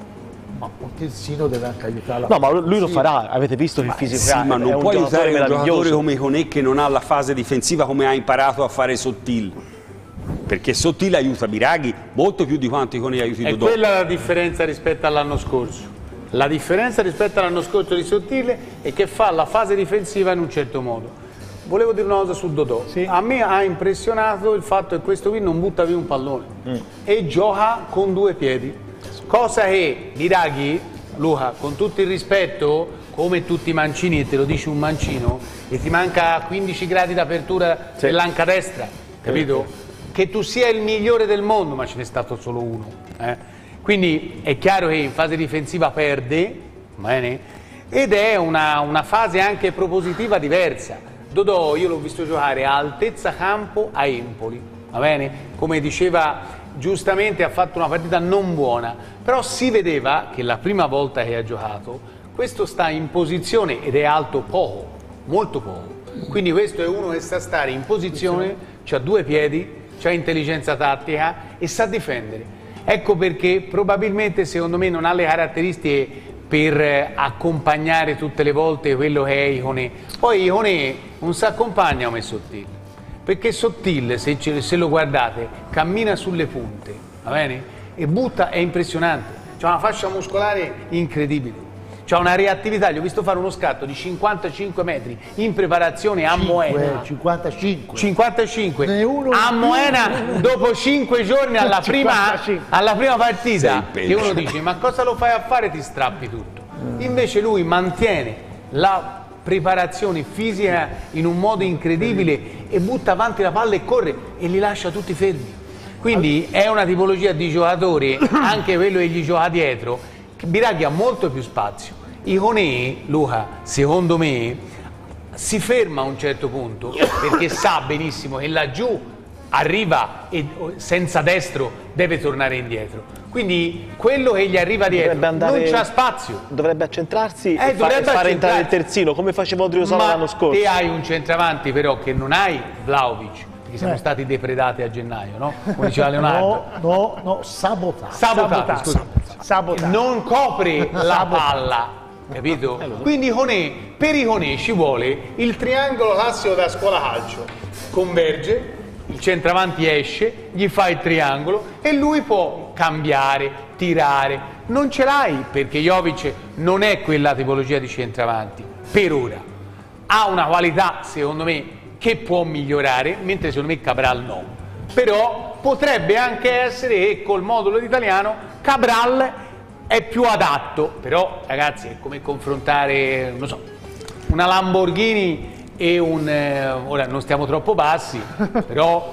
ma un terzino deve anche aiutarla. No, ma lui lo farà, avete visto che il fisico sì, ha, ma non è un puoi usare un giocatore come Koné che non ha la fase difensiva come ha imparato a fare Sottil, perché Sottil aiuta Biraghi molto più di quanto Koné aiuti È Dodò. quella la differenza rispetto all'anno scorso. La differenza rispetto all'anno scorso di Sottil è che fa la fase difensiva in un certo modo. Volevo dire una cosa su Dodò. Sì. A me ha impressionato il fatto che questo qui non butta via un pallone mm. e gioca con due piedi. Cosa che Biraghi, Luca, con tutto il rispetto, come tutti i mancini, e te lo dice un mancino, e ti manca quindici gradi d'apertura sì. dell'anca destra, capito? Sì. Che tu sia il migliore del mondo, ma ce n'è stato solo uno. Eh? Quindi è chiaro che in fase difensiva perde, bene? Ed è una, una fase anche propositiva diversa. Dodò io l'ho visto giocare a altezza campo a Empoli, va bene? Come diceva giustamente ha fatto una partita non buona, però si vedeva che la prima volta che ha giocato questo sta in posizione ed è alto poco, molto poco, quindi questo è uno che sa stare in posizione, ha due piedi, ha intelligenza tattica e sa difendere. Ecco perché probabilmente secondo me non ha le caratteristiche per accompagnare tutte le volte quello che è Ikoné. Poi Ikoné non si accompagna come Sottil, perché Sottil, se, se lo guardate, cammina sulle punte, va bene? E butta, è impressionante, c'ha una fascia muscolare incredibile, c'ha una reattività, gli ho visto fare uno scatto di cinquantacinque metri in preparazione a Moena. cinquantacinque. cinquantacinque. A Moena dopo cinque giorni alla prima, alla prima partita, che uno dice ma cosa lo fai a fare, ti strappi tutto. Invece lui mantiene la preparazione fisica in un modo incredibile e butta avanti la palla e corre e li lascia tutti fermi. Quindi è una tipologia di giocatore, anche quello che gli gioca dietro, Biraghi ha molto più spazio. Ikoné, Luca, secondo me, si ferma a un certo punto perché sa benissimo che laggiù arriva e senza destro deve tornare indietro. Quindi quello che gli arriva dietro andare, non c'ha spazio. Dovrebbe accentrarsi eh, e fare, fare entrare il terzino, come faceva Odriozola l'anno scorso. Te hai un centravanti però che non hai Vlahovic, perché siamo eh. stati depredati a gennaio, no? Come diceva Leonardo. No, no, no, sabotato. Sabotato, scusa. Sabotato. Non copre la palla, capito? Quindi Ikoné, per Ikoné ci vuole il triangolo classico da scuola calcio. Converge, il centravanti esce, gli fa il triangolo e lui può cambiare, tirare. Non ce l'hai perché Jovic non è quella tipologia di centravanti, per ora. Ha una qualità, secondo me, che può migliorare, mentre secondo me Cabral no. Però potrebbe anche essere che col modulo italiano Cabral è più adatto. Però, ragazzi, è come confrontare, non so, una Lamborghini e un... Eh, ora non stiamo troppo bassi, però...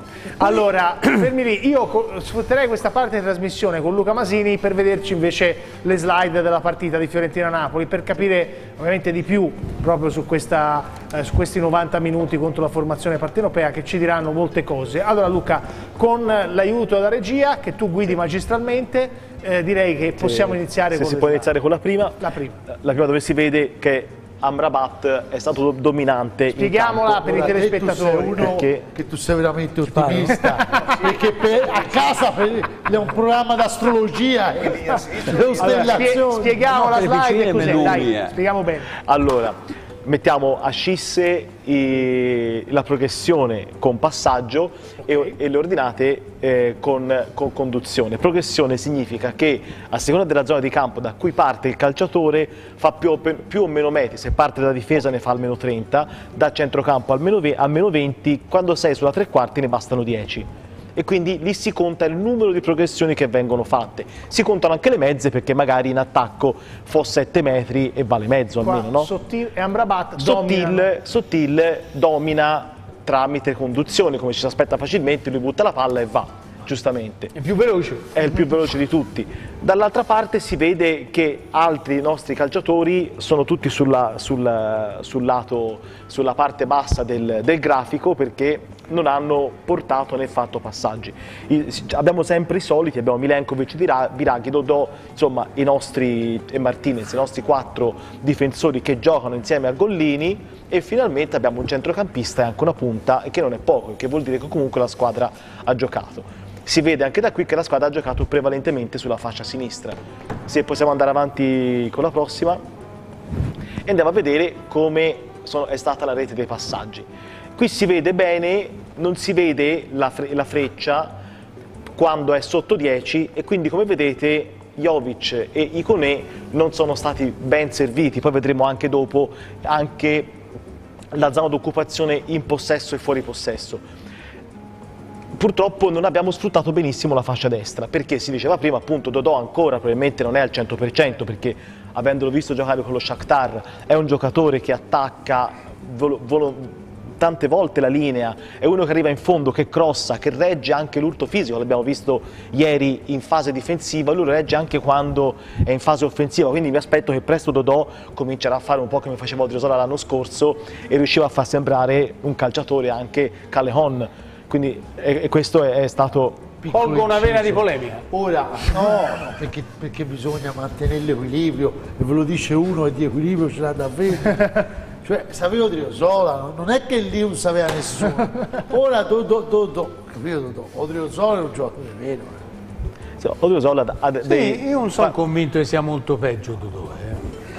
Allora, fermi lì, io sfrutterei questa parte di trasmissione con Luca Masini per vederci invece le slide della partita di Fiorentina-Napoli, per capire ovviamente di più proprio su, questa, eh, su questi novanta minuti contro la formazione partenopea, che ci diranno molte cose. Allora Luca, con l'aiuto della regia che tu guidi magistralmente, eh, direi che possiamo se, iniziare se con si le può slide. iniziare con la prima, la prima, la prima dove si vede che Amrabat è stato dominante. Spieghiamola per i telespettatori. Uno perché... che tu sei veramente ottimista, perché per, a casa per, è un programma d'astrologia, le costellazioni. Spieghiamo la slide e cos'è, dai, eh. spieghiamo bene. Allora, mettiamo a scisse i, la progressione con passaggio e, e le ordinate eh, con, con conduzione. Progressione significa che a seconda della zona di campo da cui parte il calciatore fa più o, più o meno metri. Se parte dalla difesa ne fa almeno trenta, da centrocampo almeno, almeno venti, quando sei sulla tre quarti ne bastano dieci. E quindi lì si conta il numero di progressioni che vengono fatte. Si contano anche le mezze, perché magari in attacco fa sette metri e vale mezzo Qua, almeno, no? Sottil e Amrabat Sottil, Sottil domina tramite conduzione, come ci si aspetta facilmente, lui butta la palla e va, giustamente. È più veloce. È il più veloce di tutti. Dall'altra parte si vede che altri nostri calciatori sono tutti sulla, sul, sul lato, sulla parte bassa del, del grafico, perché non hanno portato né fatto passaggi. I, abbiamo sempre i soliti, abbiamo Milenkovic, Biraghi, Dodò, insomma i nostri, e Martinez, i nostri quattro difensori che giocano insieme a Gollini, e finalmente abbiamo un centrocampista e anche una punta, che non è poco, che vuol dire che comunque la squadra ha giocato. Si vede anche da qui che la squadra ha giocato prevalentemente sulla fascia sinistra. Se possiamo andare avanti con la prossima, e andiamo a vedere come sono, è stata la rete dei passaggi. Qui si vede bene, non si vede la, fre la freccia quando è sotto dieci, e quindi come vedete Jovic e Iconé non sono stati ben serviti. Poi vedremo anche dopo anche la zona d'occupazione in possesso e fuori possesso. Purtroppo non abbiamo sfruttato benissimo la fascia destra, perché si diceva prima, appunto, Dodò ancora probabilmente non è al cento per cento, perché avendolo visto giocare con lo Shakhtar è un giocatore che attacca volo, volo, tante volte la linea, è uno che arriva in fondo, che crossa, che regge anche l'urto fisico, l'abbiamo visto ieri in fase difensiva, lui lo regge anche quando è in fase offensiva, quindi mi aspetto che presto Dodò comincerà a fare un po' come faceva Odriozola l'anno scorso e riusciva a far sembrare un calciatore anche Callejon. Quindi e, e questo è, è stato... Colgo una vena di polemica. Ora, no, no perché, perché bisogna mantenere l'equilibrio, e ve lo dice uno e di equilibrio ce l'ha davvero. Cioè, sapeva Odriozola, non è che lì non sapeva nessuno. Ora, do, do, do, do, capito, do, Odriozola è un giocatore vero. Sì, Odriozola ha sì, dei... io non sono Ma... convinto che sia molto peggio Dodò. Eh.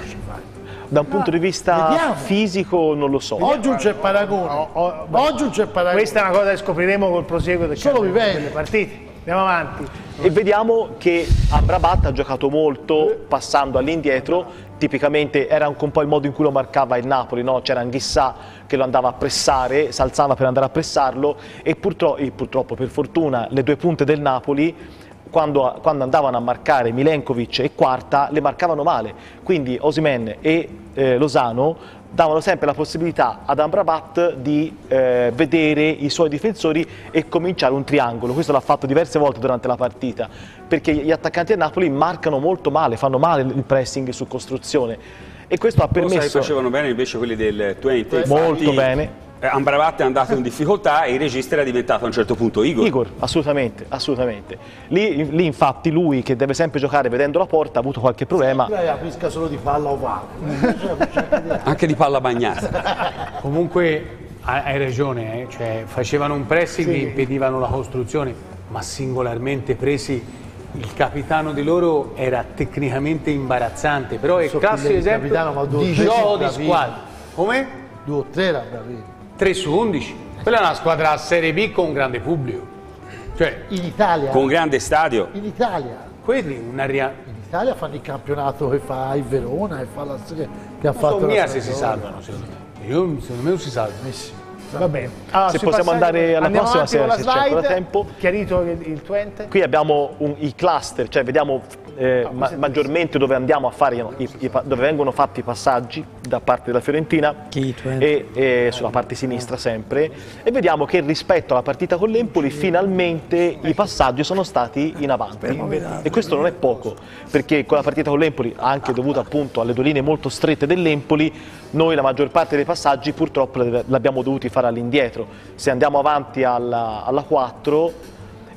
Da un punto di vista Vediamo. fisico non lo so. Oggi non c'è paragone. Oh, oh, Oggi non c'è paragone. Questa è una cosa che scopriremo col proseguo del Solo delle partite. Andiamo avanti. E vediamo che Amrabat ha giocato molto passando all'indietro, tipicamente era anche un po' il modo in cui lo marcava il Napoli, no? C'era Anghissà che lo andava a pressare, si alzava per andare a pressarlo, e purtroppo, e purtroppo per fortuna le due punte del Napoli Quando, quando andavano a marcare Milenkovic e Quarta le marcavano male, quindi Osimhen e eh, Lozano davano sempre la possibilità ad Amrabat di eh, vedere i suoi difensori e cominciare un triangolo. Questo l'ha fatto diverse volte durante la partita, perché gli attaccanti del Napoli marcano molto male, fanno male il pressing su costruzione, e questo ha permesso... Cosa che facevano bene invece quelli del venti, molto infatti, bene. Amrabat è andato in difficoltà e il regista era diventato a un certo punto Igor. Igor, assolutamente, assolutamente. Lì, lì infatti lui, che deve sempre giocare vedendo la porta, ha avuto qualche problema. Lei la pesca solo di palla ovale. Anche di palla bagnata. Comunque hai ragione, eh? Cioè, facevano un pressing sì. che impedivano la costruzione, ma singolarmente presi il capitano di loro era tecnicamente imbarazzante, però è il classico esempio di gioco di squadra. Come? Due o tre era bravino. tre su undici, quella è una squadra a Serie B con un grande pubblico, cioè in Italia, con un grande stadio, in Italia quelli una ria... in Italia fanno il campionato che fa il Verona e fa la che, che ha fatto mia se si salvano, secondo me. Io, secondo me non si salvano. Eh sì. Va bene, allora, se possiamo andare alla prossima, se, la se c'è ancora tempo. Chiarito il venti. Qui abbiamo un, i cluster, cioè vediamo eh, ah, ma, maggiormente dove andiamo a fare i, i, dove vengono fatti i passaggi da parte della Fiorentina e, e sulla parte sinistra sempre, e vediamo che rispetto alla partita con l'Empoli finalmente i passaggi sono stati in avanti, e questo non è poco, perché con la partita con l'Empoli, anche dovuta appunto alle due linee molto strette dell'Empoli, noi la maggior parte dei passaggi purtroppo l'abbiamo dovuti fare all'indietro. Se andiamo avanti alla, alla quattro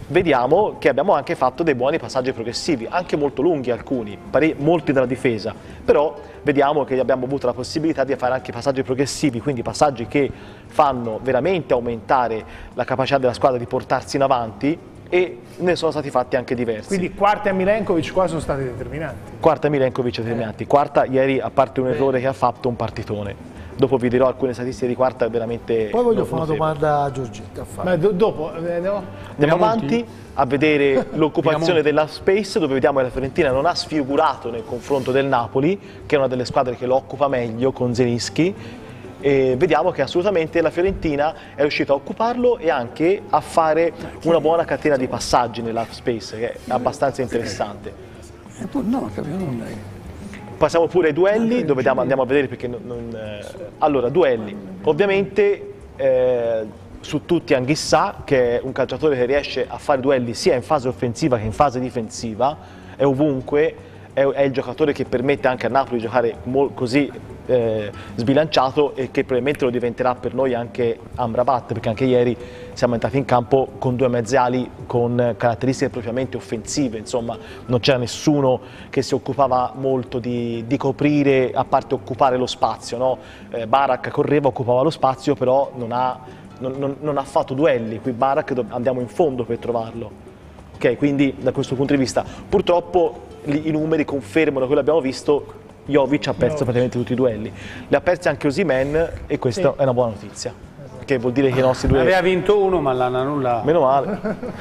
vediamo che abbiamo anche fatto dei buoni passaggi progressivi, anche molto lunghi alcuni, molti della difesa, però vediamo che abbiamo avuto la possibilità di fare anche passaggi progressivi, quindi passaggi che fanno veramente aumentare la capacità della squadra di portarsi in avanti, e ne sono stati fatti anche diversi. Quindi Quarta e Milenkovic qua sono stati determinanti. Quarta e Milenkovic determinanti. Quarta ieri, a parte un errore che ha fatto, un partitone. Dopo vi dirò alcune statistiche di Quarta veramente. Poi voglio fare una domanda a Giorgetta. Ma do dopo eh, no? Andiamo avanti a vedere l'occupazione della space, dove vediamo che la Fiorentina non ha sfigurato nel confronto del Napoli, che è una delle squadre che lo occupa meglio con Zelinski. E vediamo che assolutamente la Fiorentina è riuscita a occuparlo e anche a fare una buona catena di passaggi nella space, che è abbastanza interessante. No, capito nulla. Passiamo pure ai duelli, dove andiamo, andiamo a vedere perché non... non eh. Allora, duelli. Ovviamente eh, su tutti Anghissà, che è un calciatore che riesce a fare duelli sia in fase offensiva che in fase difensiva, è ovunque, è, è il giocatore che permette anche a Napoli di giocare così eh, sbilanciato, e che probabilmente lo diventerà per noi anche Amrabat, perché anche ieri siamo entrati in campo con due mezzi ali con caratteristiche propriamente offensive, insomma non c'era nessuno che si occupava molto di, di coprire, a parte occupare lo spazio, no? eh, Barak correva, occupava lo spazio, però non ha, non, non, non ha fatto duelli, qui Barak andiamo in fondo per trovarlo, ok? Quindi da questo punto di vista purtroppo i numeri confermano quello che abbiamo visto. Jovic ha perso praticamente tutti i duelli, li ha persi anche Osimhen, e questa sì. è una buona notizia, perché vuol dire che i nostri due... Aveva vinto uno ma l'hanno nulla... Meno male.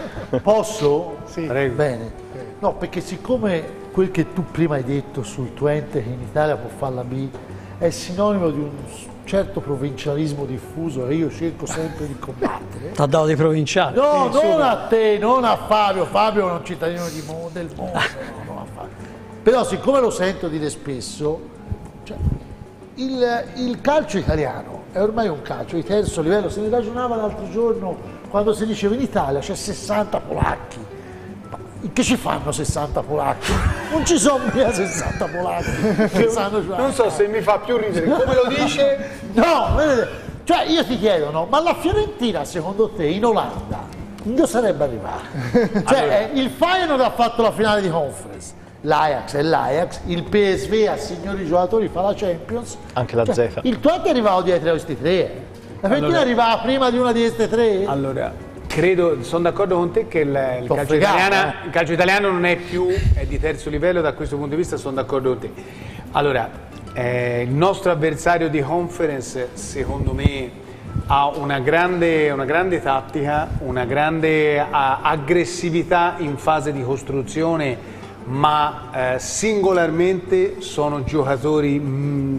Posso? Sì. Prego. Bene. No, perché siccome quel che tu prima hai detto sul Twente, che in Italia può fare la B, è sinonimo di un certo provincialismo diffuso e io cerco sempre di combattere. Ti ha dato dei provinciali? No, sì, non a te, non a Fabio. Fabio è un cittadino di mo del mondo, no, non a Fabio. Però siccome lo sento dire spesso, cioè, il, il calcio italiano è ormai un calcio di terzo livello. Se ne ragionava l'altro giorno quando si diceva in Italia c'è sessanta polacchi. Ma che ci fanno sessanta polacchi? Non ci sono mica sessanta polacchi che sanno giocare. Non so se mi fa più ridere come lo dice. No, vedete, cioè io ti chiedo, no, ma la Fiorentina secondo te in Olanda dove sarebbe arrivata? Cioè allora, il Feyenoord ha fatto la finale di Conference, l'Ajax è l'Ajax, il P S V a signori giocatori fa la Champions, anche la cioè, Zeta. Il Twente è arrivato dietro a questi tre, eh. La Fiorentina allora, arrivava prima di una di queste tre? Allora, credo, sono d'accordo con te che il, il, calcio fregato, italiano, eh. il calcio italiano non è più, è di terzo livello, da questo punto di vista sono d'accordo con te. Allora, eh, il nostro avversario di Conference secondo me ha una grande, una grande tattica, una grande a, aggressività in fase di costruzione, ma eh, singolarmente sono giocatori, mh,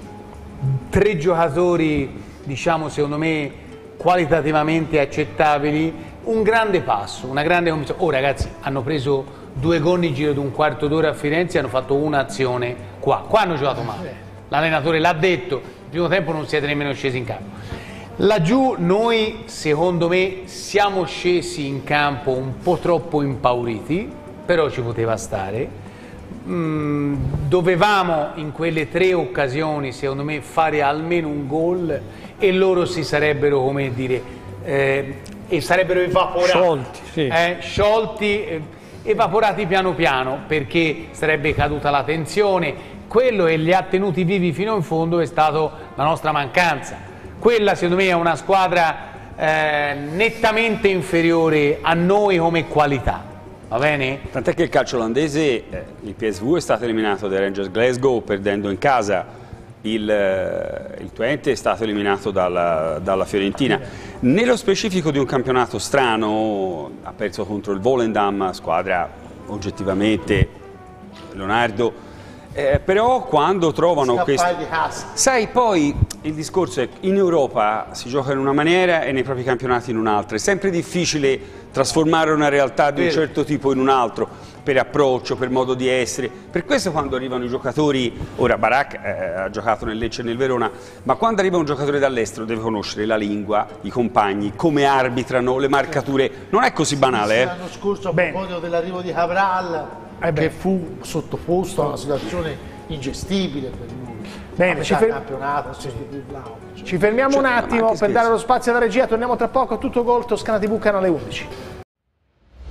tre giocatori diciamo secondo me qualitativamente accettabili, un grande passo, una grande commissione. Oh ragazzi, hanno preso due gol nel giro di un quarto d'ora a Firenze e hanno fatto un'azione qua, qua hanno giocato male, l'allenatore l'ha detto, il primo tempo non siete nemmeno scesi in campo. Laggiù noi secondo me siamo scesi in campo un po' troppo impauriti, però ci poteva stare, mm, dovevamo in quelle tre occasioni secondo me fare almeno un gol e loro si sarebbero, come dire, eh, e sarebbero evaporati, sciolti, sì. eh, sciolti eh, evaporati piano piano, perché sarebbe caduta la tensione. Quello che li ha tenuti vivi fino in fondo è stato la nostra mancanza. Quella secondo me è una squadra eh, nettamente inferiore a noi come qualità. Va bene? Tant'è che il calcio olandese, eh, il P S V è stato eliminato dai Rangers Glasgow perdendo in casa, il, eh, il Twente è stato eliminato dalla, dalla Fiorentina. Nello specifico di un campionato strano, ha perso contro il Volendam, squadra oggettivamente, Leonardo, eh, però quando trovano questi... Sai, poi il discorso è che in Europa si gioca in una maniera e nei propri campionati in un'altra, è sempre difficile trasformare una realtà di un certo tipo in un altro, per approccio, per modo di essere. Per questo quando arrivano i giocatori, ora Barak eh, ha giocato nel Lecce e nel Verona, ma quando arriva un giocatore dall'estero deve conoscere la lingua, i compagni, come arbitrano, le marcature, non è così banale. Sì, sì, l'anno scorso a proposito dell'arrivo di Cabral, eh che fu sottoposto a una situazione ingestibile per lui. Bene, ci, fer sì. ci fermiamo cioè, un attimo per scherzo. Dare lo spazio alla regia, torniamo tra poco a Tutto Gol, Toscana tivù, canale undici.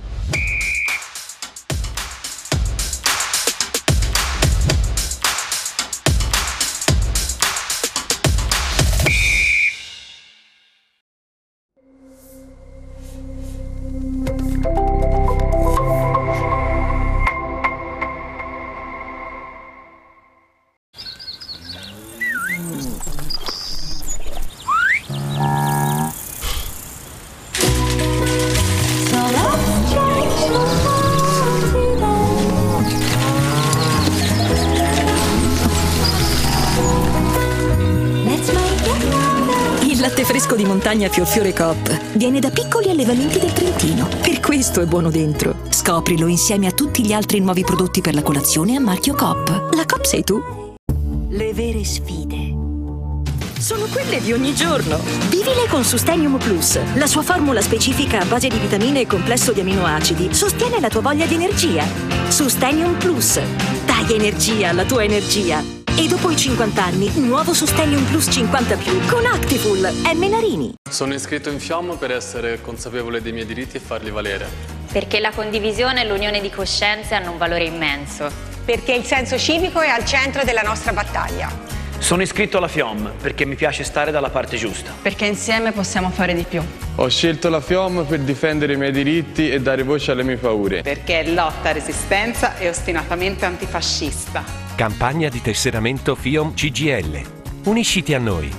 latte fresco di montagna Fiorfiore Coop viene da piccoli allevamenti del Trentino. Per questo è buono dentro. Scoprilo insieme a tutti gli altri nuovi prodotti per la colazione a marchio Coop. La Coop sei tu. Le vere sfide sono quelle di ogni giorno. Vivile con Sustenium Plus. La sua formula specifica a base di vitamine e complesso di aminoacidi sostiene la tua voglia di energia. Sustenium Plus. Dai energia alla tua energia. E dopo i cinquanta anni, nuovo Sustenium Plus cinquanta più con Actiful. M. Narini. Sono iscritto in Fiom per essere consapevole dei miei diritti e farli valere. Perché la condivisione e l'unione di coscienze hanno un valore immenso. Perché il senso civico è al centro della nostra battaglia. Sono iscritto alla Fiom perché mi piace stare dalla parte giusta. Perché insieme possiamo fare di più. Ho scelto la Fiom per difendere i miei diritti e dare voce alle mie paure. Perché è lotta, resistenza e ostinatamente antifascista. Campagna di tesseramento Fiom C G I L. Unisciti a noi.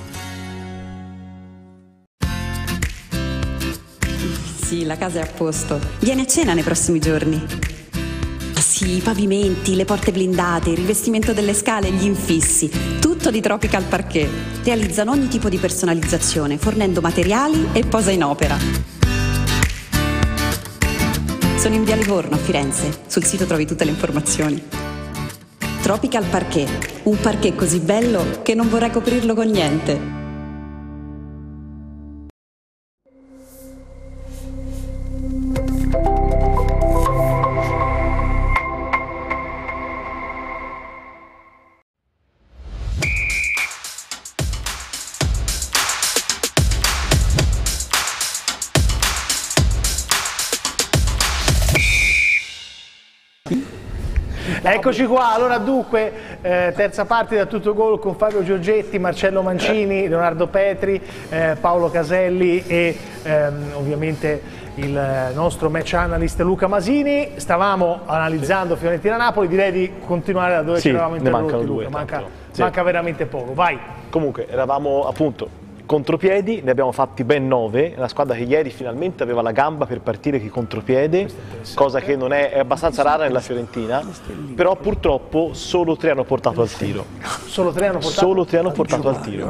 Sì, la casa è a posto. Vieni a cena nei prossimi giorni. Sì, i pavimenti, le porte blindate, il rivestimento delle scale e gli infissi. Tutto di Tropical Parquet. Realizzano ogni tipo di personalizzazione, fornendo materiali e posa in opera. Sono in via Livorno a Firenze. Sul sito trovi tutte le informazioni. Tropical Parquet. Un parquet così bello che non vorrei coprirlo con niente. Eccoci qua, allora dunque, eh, terza parte da Tutto Gol con Fabio Giorgetti, Marcello Mancini, Leonardo Petri, eh, Paolo Caselli e ehm, ovviamente il nostro match analyst Luca Masini. Stavamo analizzando Fiorentina-Napoli, direi di continuare da dove sì, ci eravamo interrotti. Mancano Luca. due, manca, sì. manca veramente poco, vai. Comunque eravamo appunto contropiedi, ne abbiamo fatti ben nove, una squadra che ieri finalmente aveva la gamba per partire di contropiede, cosa che non è, è abbastanza rara nella Fiorentina, però purtroppo solo tre hanno portato al tiro. Solo tre hanno portato, solo tre hanno portato al tiro.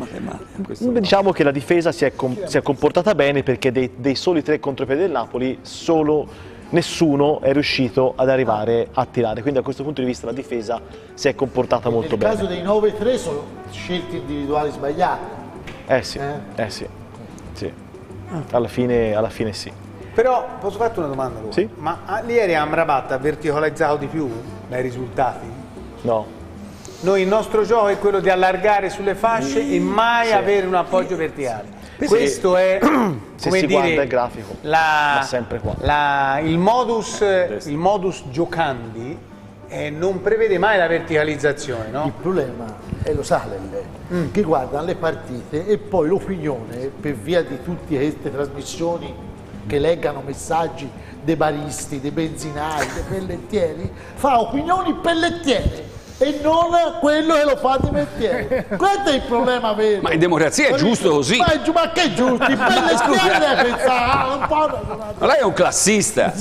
Diciamo che la difesa si è, com si è comportata bene perché dei, dei soli tre contropiedi del Napoli solo nessuno è riuscito ad arrivare a tirare, quindi da questo punto di vista la difesa si è comportata Nel molto bene. Nel caso dei nove tre sono scelte individuali sbagliate. Eh sì, eh, eh sì, sì. Alla fine, alla fine sì. Però posso farti una domanda? Luca? Sì? Ma ieri Amrabat ha verticalizzato di più dai risultati? No. Noi il nostro gioco è quello di allargare sulle fasce mm. e mai sì. avere un appoggio verticale. Sì. Questo è, se come si dire, guarda il grafico, la, ma sempre qua. La, il, modus, il modus giocandi eh, non prevede mai la verticalizzazione, no? Il problema è lo sa lei, mm. che guardano le partite e poi l'opinione, per via di tutte queste trasmissioni che leggano messaggi dei baristi, dei benzinai, dei pellettieri, fa opinioni pellettiere e non quello che lo fa di mestiere. Questo è il problema vero. Ma in democrazia è giusto così. Ma, è, ma che è giusto? Il pellettiere deve pensare un po'. Ma lei è un classista.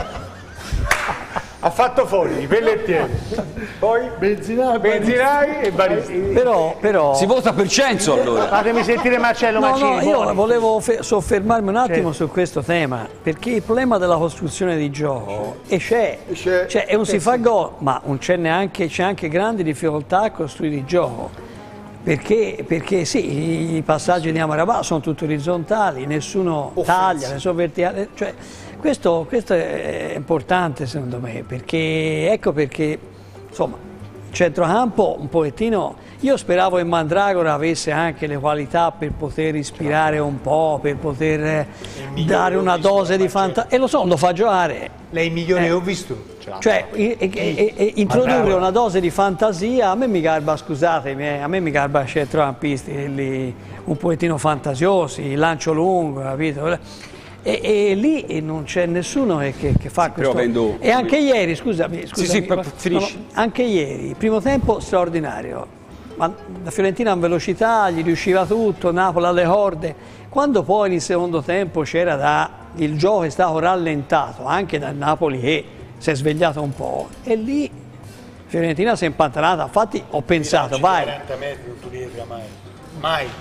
Ha fatto fuori i pellettieri, poi benzinai, benzinai e baristi. Però, però... Si vota per censo allora. Fatemi sentire Marcello no, Mancini. No, io volevo soffermarmi un attimo sì. su questo tema, perché il problema della costruzione di gioco e c'è, cioè, e non si fa gol, ma c'è neanche, c'è anche grandi difficoltà a costruire il gioco. Perché, perché sì, i passaggi di Amrabat sono tutti orizzontali, nessuno Offensi. taglia, nessuno verticale. Cioè, questo, questo è importante secondo me, perché ecco perché insomma il centrocampo un pochettino, io speravo che Mandragora avesse anche le qualità per poter ispirare un po', per poter dare una dose di fantasia, e lo so, lo fa giocare. Lei migliore eh. che ho visto. Cioè, e, e, e, e introdurre una dose di fantasia, a me mi garba, scusatemi, a me mi garba i centrocampisti, quelli un pochettino fantasiosi, il lancio lungo, capito? E, e lì non c'è nessuno che, che, che fa sì, questo. Avendo... E anche ieri, scusami, scusami sì, sì, finisci. No, anche ieri, il primo tempo straordinario, ma la Fiorentina in velocità, gli riusciva tutto, Napoli alle corde. Quando poi nel secondo tempo c'era da, il gioco è stato rallentato anche dal Napoli che si è svegliato un po', e lì Fiorentina si è impantanata. Infatti ho pensato, vai. quaranta metri non tu riesci mai. Mai.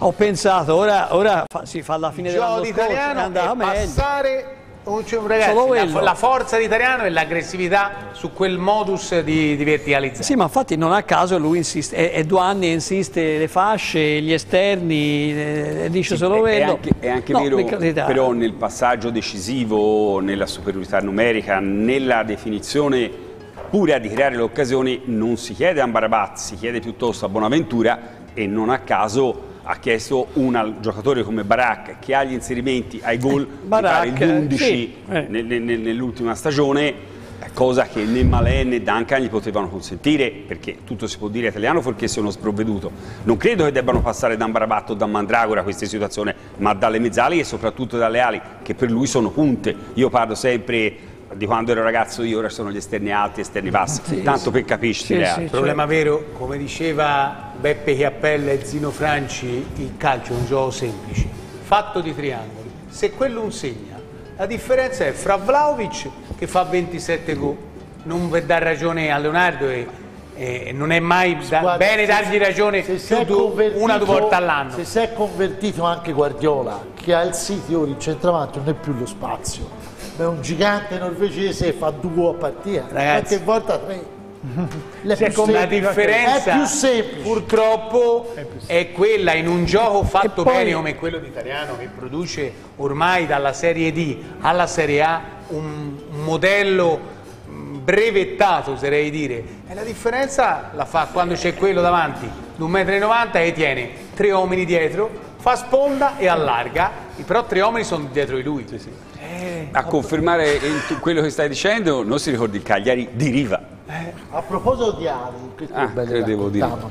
ho pensato, ora, ora fa, si fa la fine dell'anno scorso, è andata meglio. Passare, ragazzi, la, la forza dell'italiano e l'aggressività su quel modus di, di verticalizzare. Sì, ma infatti non a caso lui insiste, è, è due anni e insiste le fasce, gli esterni, eh, dice sì, solo quello. È anche, è anche no, vero, però nel passaggio decisivo, nella superiorità numerica, nella definizione pura di creare le occasioni, non si chiede a Amrabat, si chiede piuttosto a Bonaventura, e non a caso ha chiesto un giocatore come Barak, che ha gli inserimenti ai gol, Barak, gli undici sì, eh. nell'ultima stagione, cosa che né Malè né Duncan gli potevano consentire, perché tutto si può dire italiano fuorché sono sprovveduto. Non credo che debbano passare da Amrabat o da Mandragora queste situazioni, ma dalle mezzali e soprattutto dalle ali, che per lui sono punte. Io parlo sempre di quando ero ragazzo io, ora sono gli esterni alti e esterni bassi, sì, tanto sì. per capisci sì, sì, il problema vero, come diceva Beppe Chiappella e Zino Franci, il calcio è un gioco semplice, fatto di triangoli. Se quello non segna, la differenza è fra Vlahovic che fa ventisette gol, non per dar ragione a Leonardo e, e non è mai da, Guarda, bene se, dargli ragione se più una o due volte all'anno. Se si è convertito anche Guardiola, che ha il City ora in centravanti, non è più lo spazio. È un gigante norvegese e fa due a partita, qualche volta tre. La differenza è più semplice. Purtroppo è, più è quella in un gioco fatto poi, bene come quello di Italiano, che produce ormai dalla Serie D alla Serie A un, un modello brevettato, oserei dire, e la differenza la fa quando c'è quello davanti di un metro e novanta e tiene tre uomini dietro, fa sponda e allarga, però tre uomini sono dietro di lui. Sì, sì. Eh, a confermare il, quello che stai dicendo, non si ricordi il Cagliari di Riva. Eh, a proposito di ali, questo ah, è bello, credevo dire. Un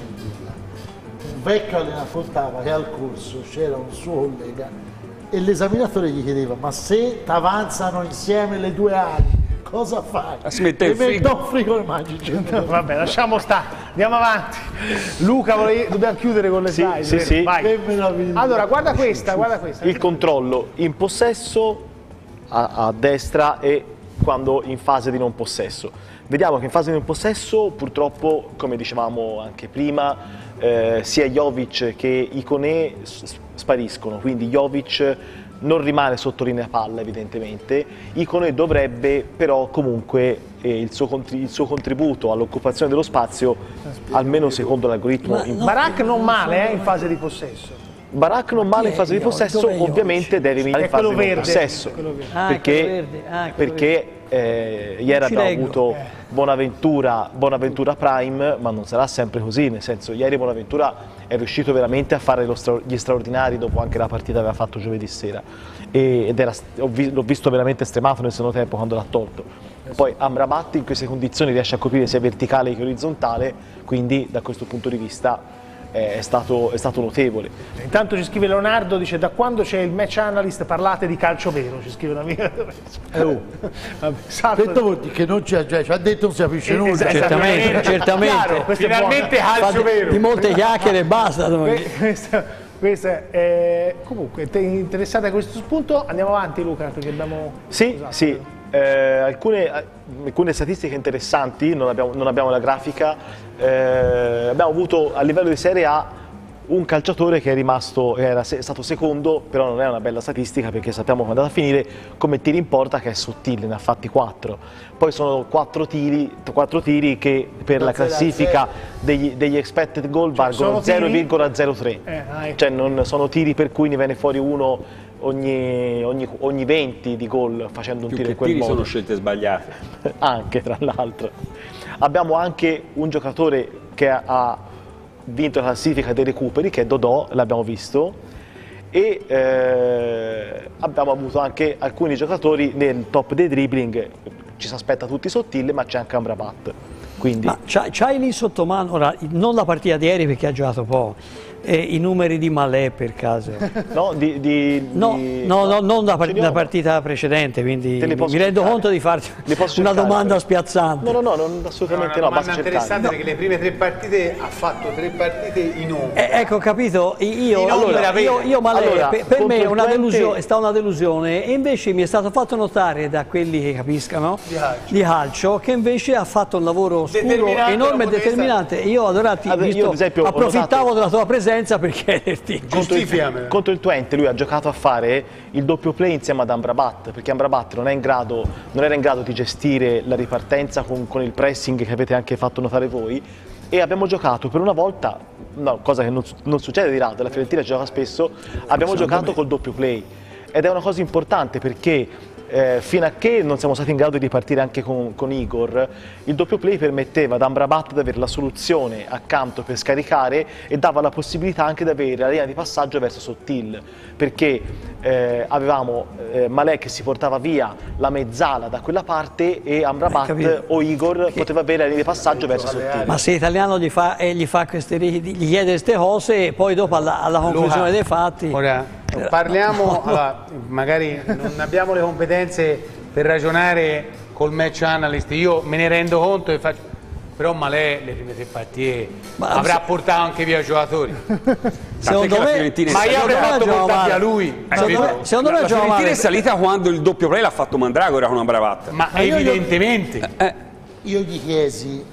vecchio allenatore raccontava che al corso c'era un suo collega e l'esaminatore gli chiedeva: ma se t'avanzano insieme le due ali, cosa fai? Si mette il frigo. Il frigo e mangi. No, vabbè, lasciamo stare, andiamo avanti. Luca, volevi... dobbiamo chiudere con le sì, slide. Sì, sì. Vai. Allora, guarda questa, guarda questa. Il controllo in possesso a, a destra e quando in fase di non possesso. Vediamo che in fase di non possesso, purtroppo, come dicevamo anche prima, eh, sia Jovic che Ikoné spariscono, quindi Jovic non rimane sotto linea palla evidentemente, Ikoné dovrebbe però comunque eh, il, suo il suo contributo all'occupazione dello spazio, almeno secondo l'algoritmo. No, Barak non male eh, in fase di possesso. Barak non male in fase di possesso, ovviamente deve venire in fase di non possesso, ah, perché, ah, perché eh, ieri abbiamo leggo. avuto eh. Bonaventura, Bonaventura Prime, ma non sarà sempre così, nel senso ieri Bonaventura è riuscito veramente a fare lo stra gli straordinari dopo anche la partita che aveva fatto giovedì sera e, ed l'ho vi visto veramente stremato nel secondo tempo quando l'ha tolto. Poi Amrabat in queste condizioni riesce a coprire sia verticale che orizzontale, quindi da questo punto di vista è stato, è stato notevole. Intanto ci scrive Leonardo, dice: da quando c'è il match analyst parlate di calcio vero, ci scrive una mia. Eh, oh. Questo vuol dire che non ci ha, cioè, ci ha detto non si capisce nulla. Certamente, certamente. Chiaro, finalmente calcio vero. Di molte chiacchiere e basta. Questa, questa è... Comunque, interessata a questo spunto, andiamo avanti Luca, perché abbiamo... Sì, usato. sì. Eh, alcune, alcune statistiche interessanti, non abbiamo, non abbiamo la grafica, eh, abbiamo avuto a livello di Serie A un calciatore che è rimasto, era è stato secondo, però non è una bella statistica perché sappiamo come è andata a finire, come tiri in porta, che è Sottile, ne ha fatti quattro. Poi sono quattro tiri, quattro tiri che per la classifica degli, degli expected goal valgono zero virgola zero tre, eh, cioè non sono tiri per cui ne viene fuori uno Ogni, ogni, ogni venti di gol facendo un Più tiro che in quel tiri modo. Sono scelte sbagliate. Anche tra l'altro. Abbiamo anche un giocatore che ha vinto la classifica dei recuperi, che è Dodò, l'abbiamo visto, e eh, abbiamo avuto anche alcuni giocatori nel top dei dribbling, ci si aspetta tutti Sottile, ma c'è anche Amrabat. Quindi... Ma c'hai lì sotto mano, ora, non la partita di ieri perché ha giocato poco, eh, i numeri di Malè per caso? No, di, di, no, di... no, no, non la, part la partita precedente, quindi mi rendo cercare. conto di farti una domanda spiazzante. No, no, no, non, assolutamente no. Una domanda interessante perché le prime tre partite ha fatto tre partite in ombra. Eh, ecco, capito, io, allora, io, io Malè, allora, per, per me è, una Twente... è stata una delusione e invece mi è stato fatto notare da quelli che capiscano di calcio, di calcio che invece ha fatto un lavoro scuro, enorme e determinante. Io, adorati, Ad, visto, io ad esempio, approfittavo notato... della tua presenza senza per chiederti. Contro il, contro il Twente lui ha giocato a fare il doppio play insieme ad Amrabat, perché Amrabat non, è in grado, non era in grado di gestire la ripartenza con, con il pressing che avete anche fatto notare voi, e abbiamo giocato per una volta, no, cosa che non, non succede di lato, la Fiorentina gioca spesso, abbiamo giocato col doppio play, ed è una cosa importante perché Eh, fino a che non siamo stati in grado di ripartire anche con, con Igor, il doppio play permetteva ad Amrabat di avere la soluzione accanto per scaricare e dava la possibilità anche di avere la linea di passaggio verso Sottil, perché eh, avevamo eh, Malè che si portava via la mezzala da quella parte e Amrabat o Igor perché poteva avere la linea di passaggio verso Sottil. Ma se l'italiano gli fa, eh, gli, fa queste, gli chiede queste cose e poi dopo alla, alla conclusione dei fatti... Ora, parliamo, no, no. Allora, magari non abbiamo le competenze per ragionare col match analyst, io me ne rendo conto e faccio, però Malè le prime tre partite ma avrà se... portato anche via giocatori. Secondo me, ma io avrei fatto portare via lui. Secondo me, secondo me la Fiorentina è salita quando il doppio play l'ha fatto Mandragora con Amrabat. Ma, ma evidentemente. Io, eh. io gli chiesi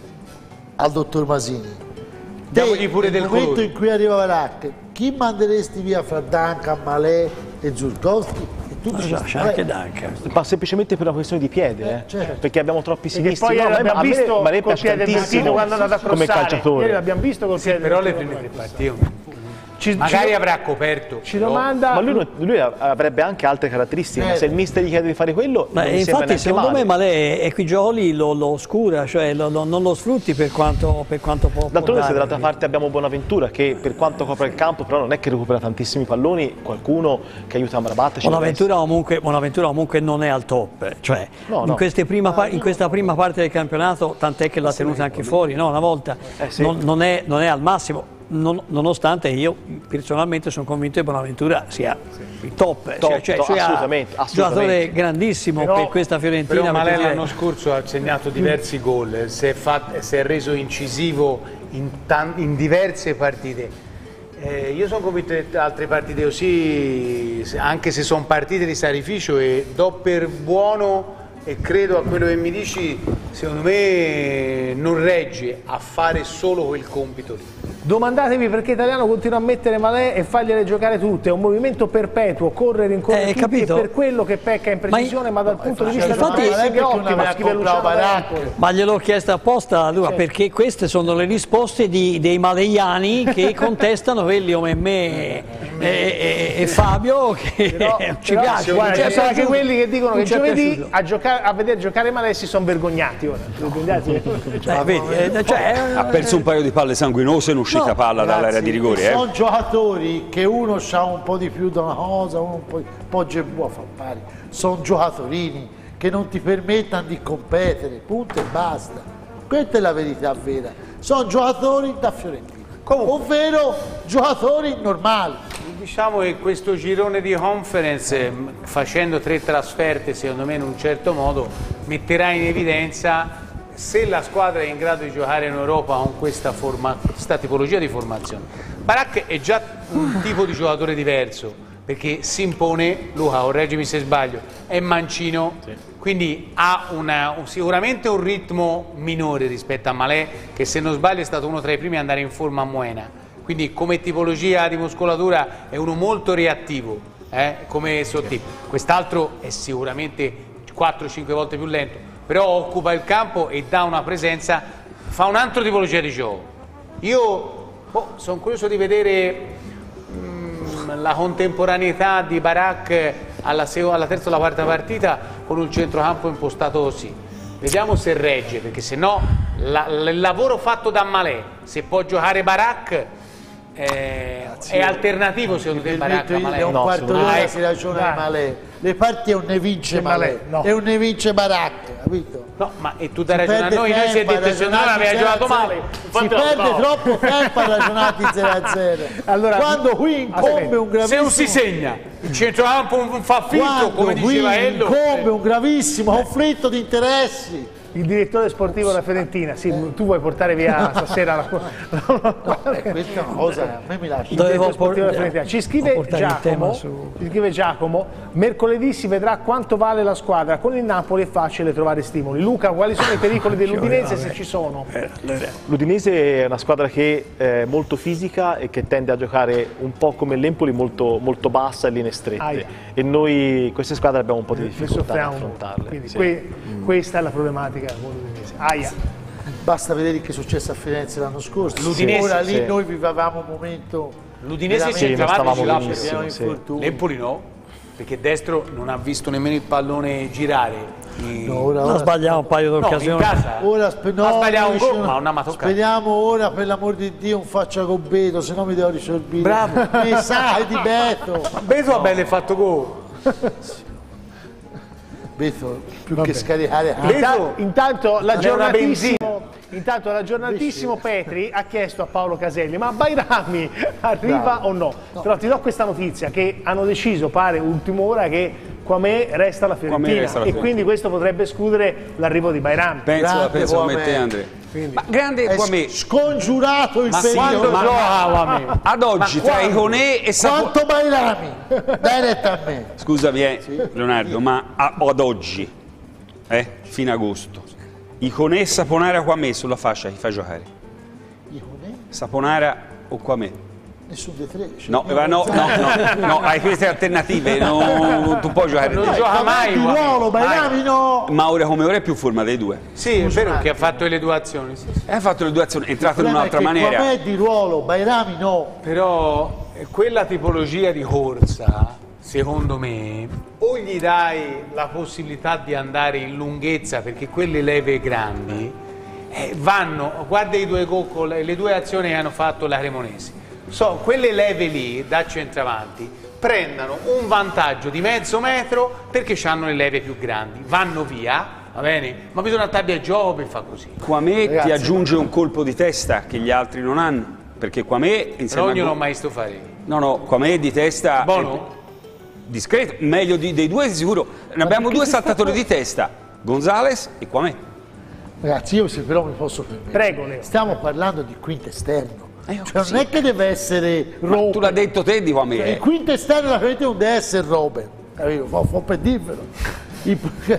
al dottor Masini, diamogli pure nel del momento colore. in cui arriva Barak, chi manderesti via fra Duncan, Malè e Żurkowski? E tu no, c'è anche Duncan. Ma semplicemente per una questione di piede, eh, certo. Perché abbiamo troppi sinistri. E poi no, l'abbiamo visto me, col piede vestito quando è andato a crossare. Come calciatore. Ieri l'abbiamo visto col piede sì, però le prime tre partite Ci, magari ci, avrà coperto. Ci domanda... Ma lui, lui avrebbe anche altre caratteristiche. Eh. Se il mister gli chiede di fare quello, ma non infatti secondo male. me Malè Equigioli lo, lo oscura, cioè lo, lo, non lo sfrutti per quanto, per quanto può. D'altronde se dall'altra parte abbiamo Bonaventura che per quanto copre il campo però non è che recupera tantissimi palloni, qualcuno che aiuta Amrabat. Bonaventura comunque, Bonaventura comunque non è al top, cioè no, no. In, prima, ah, in questa prima parte del campionato, tant'è che l'ha tenuta anche fuori, no? Una volta, eh, sì. non, non, è, non è al massimo. Non, nonostante io personalmente sono convinto che Bonaventura sia sì. il top, top, cioè, top cioè assolutamente, un giocatore grandissimo però, per questa Fiorentina. Però Malè l'anno scorso ha segnato diversi gol, si è, fatto, si è reso incisivo in, in diverse partite. Eh, io sono convinto che altre partite così, anche se sono partite di sacrificio, e do per buono e credo a quello che mi dici, secondo me non regge a fare solo quel compito lì. Domandatevi perché Italiano continua a mettere Malè e fargliele giocare tutte, è un movimento perpetuo, correre, rincorrere eh, tutti, capito? Per quello che pecca in precisione, ma, ma dal no, punto di vista infatti, della è ottima, scrive Luciano Baracco. Ma gliel'ho chiesto apposta, Luca, perché queste sono le risposte di, dei maleiani che contestano quelli come me e, e, e Fabio che però, ci però, piace. Guarda, ci sono anche quelli che dicono che giovedì a, giocare, a vedere giocare Malè si sono vergognati ora. Cioè, vedi, eh, cioè, ha perso un paio di palle sanguinose in uscita no, palla dall'area di rigore. Eh. Sono giocatori che uno ha un po' di più da una cosa, uno un po', po Gebù a far pari. Sono giocatorini che non ti permettono di competere, punto e basta. Questa è la verità vera. Sono giocatori da Fiorentina, comunque, ovvero giocatori normali. Diciamo che questo girone di conference, facendo tre trasferte, secondo me in un certo modo, metterà in evidenza se la squadra è in grado di giocare in Europa con questa, forma, questa tipologia di formazione. Barak è già un tipo di giocatore diverso, perché si impone, Luca, correggimi se sbaglio, è mancino, sì. Quindi ha una, un, sicuramente un ritmo minore rispetto a Malè, che se non sbaglio è stato uno tra i primi ad andare in forma a Moena. Quindi come tipologia di muscolatura è uno molto reattivo, eh, come Sottil. Quest'altro è sicuramente quattro cinque volte più lento, però occupa il campo e dà una presenza, fa un'altra tipologia di gioco. Io oh, sono curioso di vedere mh, la contemporaneità di Barak alla, alla terza o alla quarta partita con un centrocampo impostato così. Vediamo se regge, perché se no la, il lavoro fatto da Malè, se può giocare Barak, eh, è alternativo secondo te Barak a Malè? È un no, quarto d'ora ah, si ragiona di Malè. Le parti è un ne vince Malè, no. È un ne vince Barak, capito? No, ma e tu dai ragione a noi, noi si è detto se non aveva giocato male. Si perde no. troppo tempo a ragionare zero a zero. Allora, quando qui incombe un gravissimo... Se non si segna, il centrocampo non fa filtro, come diceva Ello. Incombe un gravissimo conflitto di interessi il direttore sportivo della Fiorentina, sì, tu vuoi portare via stasera la... no, eh, questa è una cosa a me mi lascia. Il direttore sportivo della Fiorentina. Ci scrive Giacomo, su... ci scrive Giacomo, mercoledì si vedrà quanto vale la squadra, con il Napoli è facile trovare stimoli. Luca, quali sono i pericoli dell'Udinese se ci sono? L'Udinese è una squadra che è molto fisica e che tende a giocare un po' come l'Empoli, molto, molto bassa e linee strette. Aia. E noi queste squadre abbiamo un po' di difficoltà ad affrontarle. Quindi sì. que questa è la problematica. Aia. Basta vedere che è successo a Firenze l'anno scorso. L'Udinese, ora lì sì. noi vivevamo un momento. L'Udinese centravanti ce l'ha, sì. L'Empoli no, perché destro non ha visto nemmeno il pallone girare. No, ora, ora sbagliamo un paio di occasioni. No, ora no, ha sbagliato un gol, ma non ha toccato. Speriamo ora, per l'amor di Dio, un faccia con Beto, se no mi devo risolvere. Bravo. Mi sai di Beto. Beto ha bene fatto gol. Beto, più Vabbè. che scaricare Beto, intanto l'aggiornatissimo intanto l'aggiornatissimo Petri ha chiesto a Paolo Caselli: ma Bairami arriva Bravo. o no? no? Però ti do questa notizia, che hanno deciso, pare ultima ora, che Kwame resta alla Fiorentina, resta la Fiorentina. E quindi questo potrebbe escludere l'arrivo di Bairami. Penso, la penso come te, Andrea. Quindi. Ma grande Kwame, scongiurato il periodo. Ma, ma, ma, ad oggi tra Iconè e Saponara, quanto Bairami? Dai retta a me. Scusami eh, sì. Leonardo, ma ad oggi eh, fino agosto Iconè e Saponara Kwame sulla fascia chi fa giocare? Iconè? Saponara o Kwame? Nessun dei tre. Cioè no, no, no, no, no, hai queste alternative, non, non tu puoi giocare. Non gioca mai. Di ruolo, Bairami no. Ma ora come ora è più forma dei due. Sì, è vero che ha fatto le due azioni. Sì, sì. Ha fatto le due azioni, è entrato in un'altra maniera. Ma è di ruolo, Bairami no. Però quella tipologia di corsa, secondo me, o gli dai la possibilità di andare in lunghezza, perché quelle leve grandi eh, vanno, guarda i due gol, le due azioni che hanno fatto la Cremonese. So, quelle leve lì da centravanti prendono un vantaggio di mezzo metro perché hanno le leve più grandi, vanno via, va bene? Ma bisogna starvi a gioco per fare così. Kwame Ragazzi, ti aggiunge un colpo di testa che gli altri non hanno, perché Kwame insieme Però io non ho mai visto fare. No, no, Kwame di testa buono? Discreto, meglio di, dei due di sicuro. Ne abbiamo due saltatori di testa, Gonzales e Kwame. Ragazzi, io se però mi posso permettere. Prego, Leo. Stiamo parlando di quinto esterno. Eh, cioè, sì. Non è che deve essere Robben. Tu l'hai detto te di Kwame. Cioè, il quinto esterno della Fiorentina non deve essere Robben. Fa per dirvelo. Il,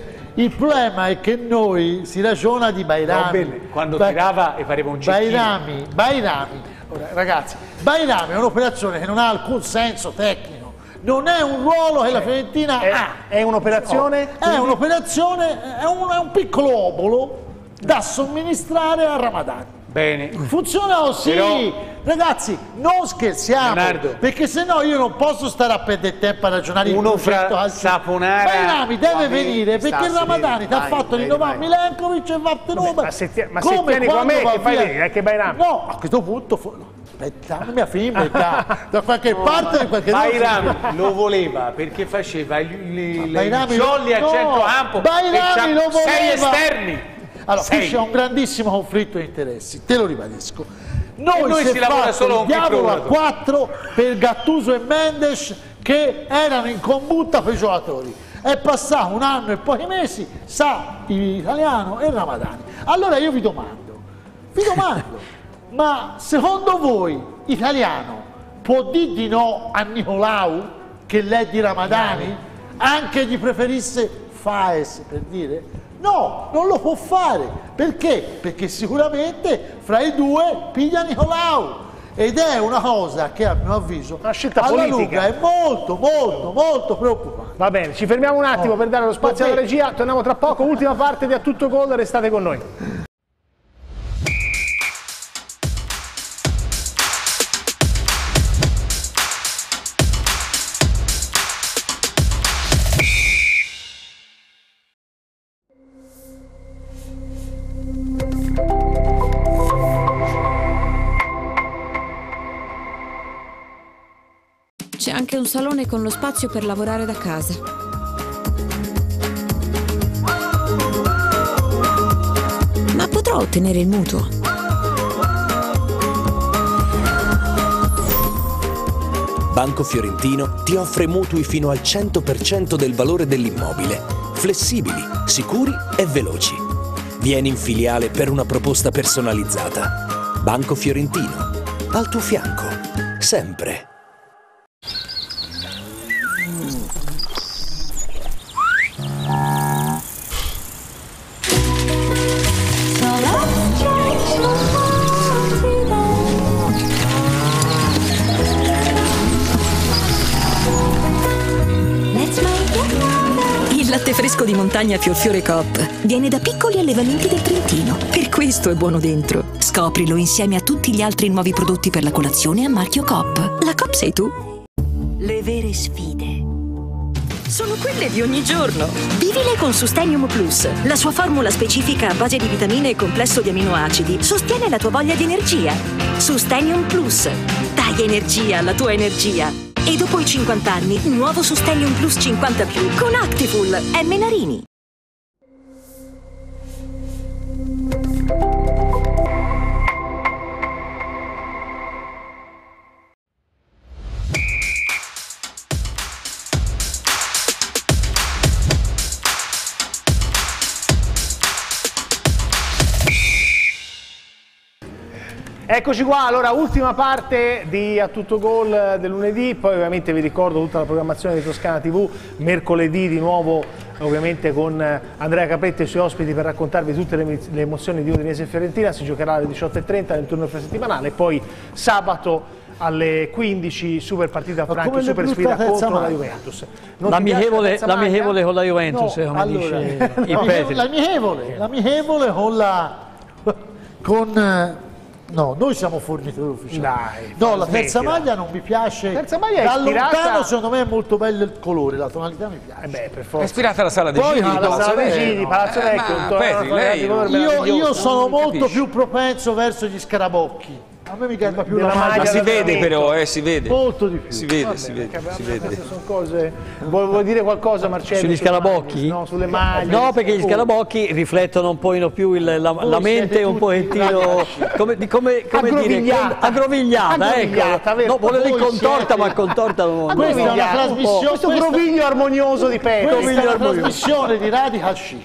il problema è che noi si ragiona di Bairami. Robben, quando ba tirava e pareva un cecchino. Bairami, Bairami. Ora, ragazzi, Bairami è un'operazione che non ha alcun senso tecnico. Non è un ruolo che la Fiorentina è, ha. È un'operazione? No, è un'operazione, è un, è un piccolo obolo da somministrare a Ramadani. Bene. Funziona così. Però, ragazzi, non scherziamo. Leonardo, perché se no io non posso stare a perdere tempo a ragionare uno fra Saponara. Bairami deve venire perché il Ramadani ti ha fatto rinnovare Milenkovic e va tenuto. Ma se ti, ma se tieni con me che fai venire anche Bairami? No, a questo punto aspetta, la mia firma da qualche parte da qualche Bairami lo voleva perché faceva i jolly a centrocampo Bairami lo voleva. Sei esterni. Allora, qui c'è un grandissimo conflitto di interessi, te lo ribadisco. Noi, noi si, si lavora solo con diavolo a quattro per Gattuso e Mendes che erano in combutta per i giocatori. È passato un anno e pochi mesi, sa Italiano e Ramadani. Allora io vi domando, vi domando, ma secondo voi Italiano può dire di no a Nicolau che lei di Ramadani? Anche gli preferisse Faes, per dire? No, non lo può fare. Perché? Perché sicuramente fra i due piglia Nicolau. Ed è una cosa che a mio avviso una scelta alla politica lunga è molto, molto, molto preoccupante. Va bene, ci fermiamo un attimo oh. per dare lo spazio alla regia. Torniamo tra poco, ultima parte di A Tutto Gol, restate con noi. C'è anche un salone con lo spazio per lavorare da casa. Ma potrò ottenere il mutuo? Banco Fiorentino ti offre mutui fino al cento per cento del valore dell'immobile, flessibili, sicuri e veloci. Vieni in filiale per una proposta personalizzata. Banco Fiorentino, al tuo fianco, sempre. Il latte fresco di montagna Fiorfiore Coop viene da piccoli allevamenti del Trentino. Per questo è buono dentro. Scoprilo insieme a tutti gli altri nuovi prodotti per la colazione a marchio Coop. La Coop sei tu. Le vere sfide sono quelle di ogni giorno. Vivile con Sustenium Plus. La sua formula specifica a base di vitamine e complesso di aminoacidi sostiene la tua voglia di energia. Sustenium Plus. Dai energia alla tua energia. E dopo i cinquanta anni, nuovo Sustenium Plus cinquanta più con Actiful M. Narini. Eccoci qua, allora ultima parte di A Tutto Gol del lunedì, poi ovviamente vi ricordo tutta la programmazione di Toscana tivù, mercoledì di nuovo ovviamente con Andrea Capretti e i suoi ospiti per raccontarvi tutte le, le emozioni di Udinese e Fiorentina, si giocherà alle diciotto e trenta nel turno infrasettimanale, e poi sabato alle quindici super partita franca, super sfida contro la Juventus. L'amichevole con la Juventus, no, come allora, dice il Petri. L'amichevole, l'amichevole con la... con... No, noi siamo fornitori ufficiali. Dai, no, la terza smettila. maglia non mi piace. La terza maglia è da ispirata... lontano secondo me è molto bello il colore, la tonalità mi piace. Eh beh, per forza. È ispirata alla Sala dei Poi Gigli. alla Sala dei Gigli, Palazzo Eh, Vecchio, ma un Petri, lei non- Io, io sono molto capisci. più propenso verso gli scarabocchi. A me mi garba più Della la maglia. Ma si del vede Veneto. però, eh, si vede. Molto di più. Si vede, Vabbè, si vede, perché si queste vede. sono cose... Vuoi, vuoi dire qualcosa, Marcello? Sugli sulle scarabocchi? maglie? No, sulle maglie. No, perché gli scarabocchi riflettono un po' più il- la, la mente un pochettino come, di- come, come dire, Aggrovigliata. con- aggrovigliata, Aggrovigliata, ecco. vero? No, volevo dire Voi contorta, siete- ma contorta non Questa è una Aggrovigliata, trasmissione- questo questa- groviglio armonioso di Petri. Questa è una trasmissione di Radical Chic.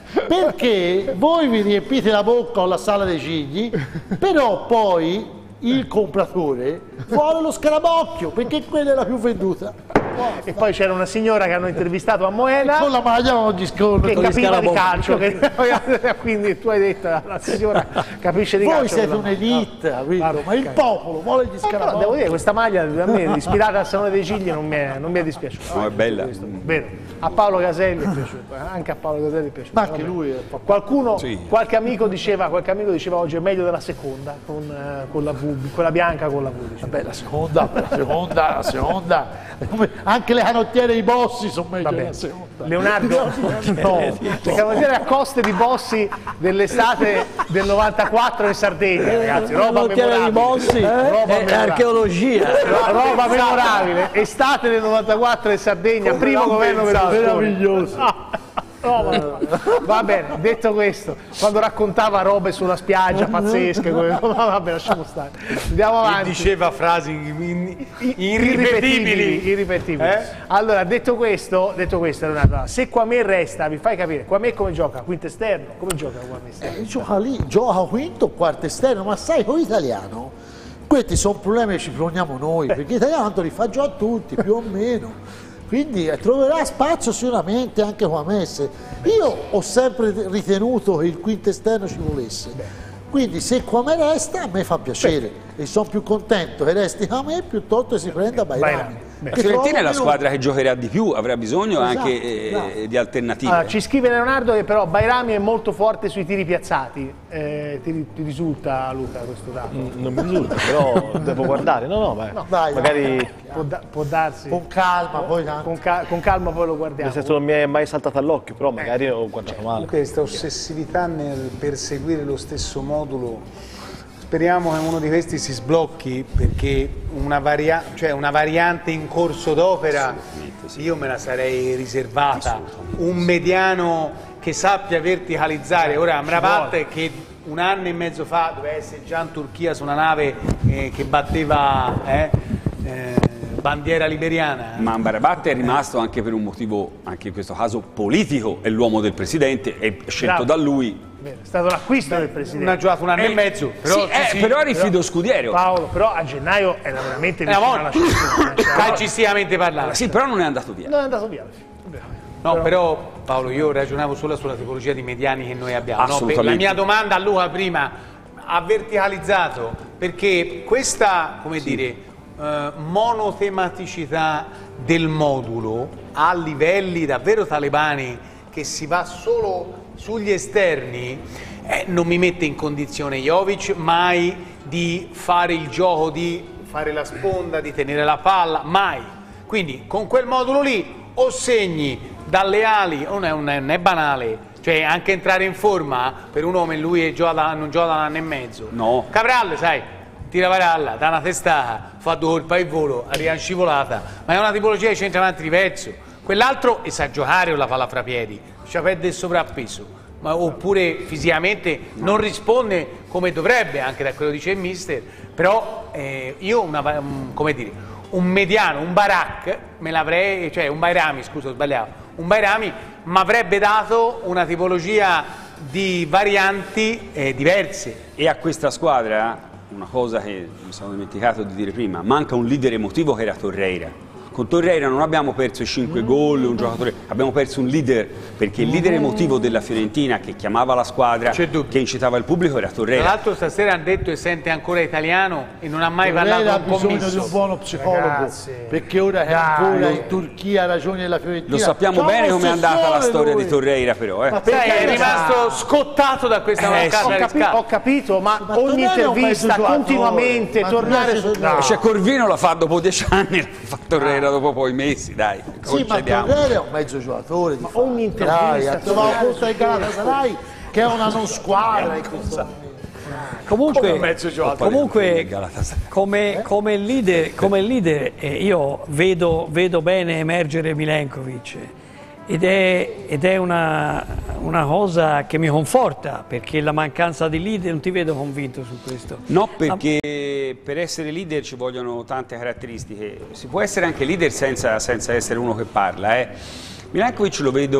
Perché voi vi riempite la bocca con la Sala dei Gigli, però poi il compratore vuole lo scarabocchio perché quella è la più venduta. E poi c'era una signora che hanno intervistato a Moena Con la maglia oggi scorre. che con gli capiva di scarabocchi. calcio, che... quindi tu hai detto la signora capisce di Voi calcio. siete quella- un'elite, capito? Vabbè, Ma il ok. popolo vuole gli Eh, però scarabocchi. devo dire, questa maglia a me ispirata al Salone dei Gigli non mi è, non mi è dispiaciuta. No, è bella. Vero. A Paolo Caselli è piaciuto, eh, anche a Paolo Caselli è piaciuto. Ma anche Vabbè. lui è Qualcuno, Sì. qualche amico diceva, qualche amico diceva oggi è meglio della seconda con, eh, con la V, quella bianca con la V. diceva. Vabbè, la seconda, la seconda, la seconda. Come- Anche le canottiere e i bossi sono meglio Vabbè. della seconda. Leonardo, no, le canottiere a coste di Bossi dell'estate del novantaquattro in Sardegna, ragazzi, roba Canottiere di memorabile. Bossi, roba è memorabile. archeologia. Ro- roba memorabile, estate del novantaquattro in Sardegna, primo governo Berlusconi. Meraviglioso. No, ma- va bene, detto questo, quando raccontava robe sulla spiaggia pazzesche, come- no, vabbè, lasciamo stare. Andiamo E avanti. diceva frasi in- in- Irripetibili, irripetibili. irripetibili. Eh? Allora, detto questo, detto questo, Leonardo, se Quamè resta, vi fai capire, Quamè come gioca? Quinto esterno? Come gioca Quamè esterno? Eh, gioca lì, gioca quinto o quarto esterno, ma sai, con l'italiano, questi sono problemi che ci poniamo noi, perché l'italiano tanto li fa già a tutti, più o meno. Quindi eh, troverà spazio sicuramente anche qua Messe. Io ho sempre ritenuto che il quinto esterno ci volesse. Quindi se Quamè resta a me fa piacere e sono più contento che resti a me piuttosto che si prenda Bairami. La che Fiorentina è la trovo squadra che giocherà di più, avrà bisogno Esatto, anche eh, esatto. di alternative. Allora, ci scrive Leonardo che però Bairami è molto forte sui tiri piazzati. Eh, ti, ti risulta, Luca, questo dato? Non mi risulta, però devo guardare. No, no, beh, Dai, magari dai, Può, da- può darsi. con calma, poi tanto. Con, ca- con calma poi lo guardiamo. nel senso non mi è mai saltata all'occhio, però magari ho guardato male. Comunque questa ossessività nel perseguire lo stesso modulo, speriamo che uno di questi si sblocchi, perché una, varia- cioè una variante in corso d'opera io me la sarei riservata. Un mediano che sappia verticalizzare. Ora Amrabat, che un anno e mezzo fa doveva essere già in Turchia su una nave eh, che batteva eh, eh, bandiera liberiana. Ma Amrabat è rimasto anche per un motivo, anche in questo caso politico, è l'uomo del presidente, è scelto Bravo. da lui, È stato l'acquisto del presidente. Non ha giocato un anno Eh, e mezzo. Però, sì, eh, sì, però eri fido scudiero. Paolo, però a gennaio era veramente vicino alla cifra. calcisticamente parlando. Sì, però non è andato via. Non è andato via. No, però, però Paolo, io ragionavo solo sulla tipologia di mediani che noi abbiamo. No? Per Assolutamente. la mia domanda a Luca prima ha verticalizzato, perché questa, come dire, eh, monotematicità del modulo a livelli davvero talebani, che si va solo sugli esterni, eh, non mi mette in condizione Jovic mai di fare il gioco, di fare la sponda, di tenere la palla, mai. Quindi con quel modulo lì o segni dalle ali, non è, non è, non è banale, cioè anche entrare in forma per un uomo e lui gioca da, non gioca da un anno e mezzo. No. Cabral, sai, tira varalla, dà una testata, fa due colpi al volo, arriva in scivolata, ma è una tipologia di centravanti diverso. Quell'altro e sa giocare con la palla fra piedi, ci perde il sovrappeso, ma, oppure fisicamente non risponde come dovrebbe, anche da quello che dice il mister, però eh, io una, um, come dire, un mediano, un Barak, me l'avrei, cioè un Bairami, scusa ho sbagliato, un Bairami mi avrebbe dato una tipologia di varianti eh, diverse. E a questa squadra, una cosa che mi sono dimenticato di dire prima, manca un leader emotivo che era Torreira. Con Torreira non abbiamo perso i cinque gol, un giocatore, abbiamo perso un leader, perché il leader emotivo della Fiorentina che chiamava la squadra, che incitava il pubblico era Torreira. Tra l'altro stasera hanno detto che sente ancora italiano e non ha mai Torreira parlato ha un bisogno commisso. di un buono psicologo, Ragazzi, perché ora che è ancora in Turchia ha ragione della Fiorentina. Lo sappiamo C'ha bene un come è andata la storia lui. di Torreira però. Eh. Ma sai, è rimasto scottato da questa Eh, mancata ho, capi- riscatto. ho capito, ma, Ma ogni Torreira è un intervista mezzo giocatore, continuamente ma tornare su... Torreira- No. Cioè Corvino la fa dopo dieci anni, la fa Torreira dopo poi mesi, dai. Sì, ma concediamo. Torreira è un mezzo giocatore. Di fatto. ogni intervista, Dai, ha trovato Torreira- posto ai Galatasaray, che è una non squadra in questo momento. Comunque, comunque Galatasaray. come, come leader, come leader eh, io vedo, vedo bene emergere Milenkovic ed è, ed è una, una cosa che mi conforta, perché la mancanza di leader non ti vedo convinto su questo. No, perché per essere leader ci vogliono tante caratteristiche. Si può essere anche leader senza, senza essere uno che parla. Eh. Milenkovic lo vedo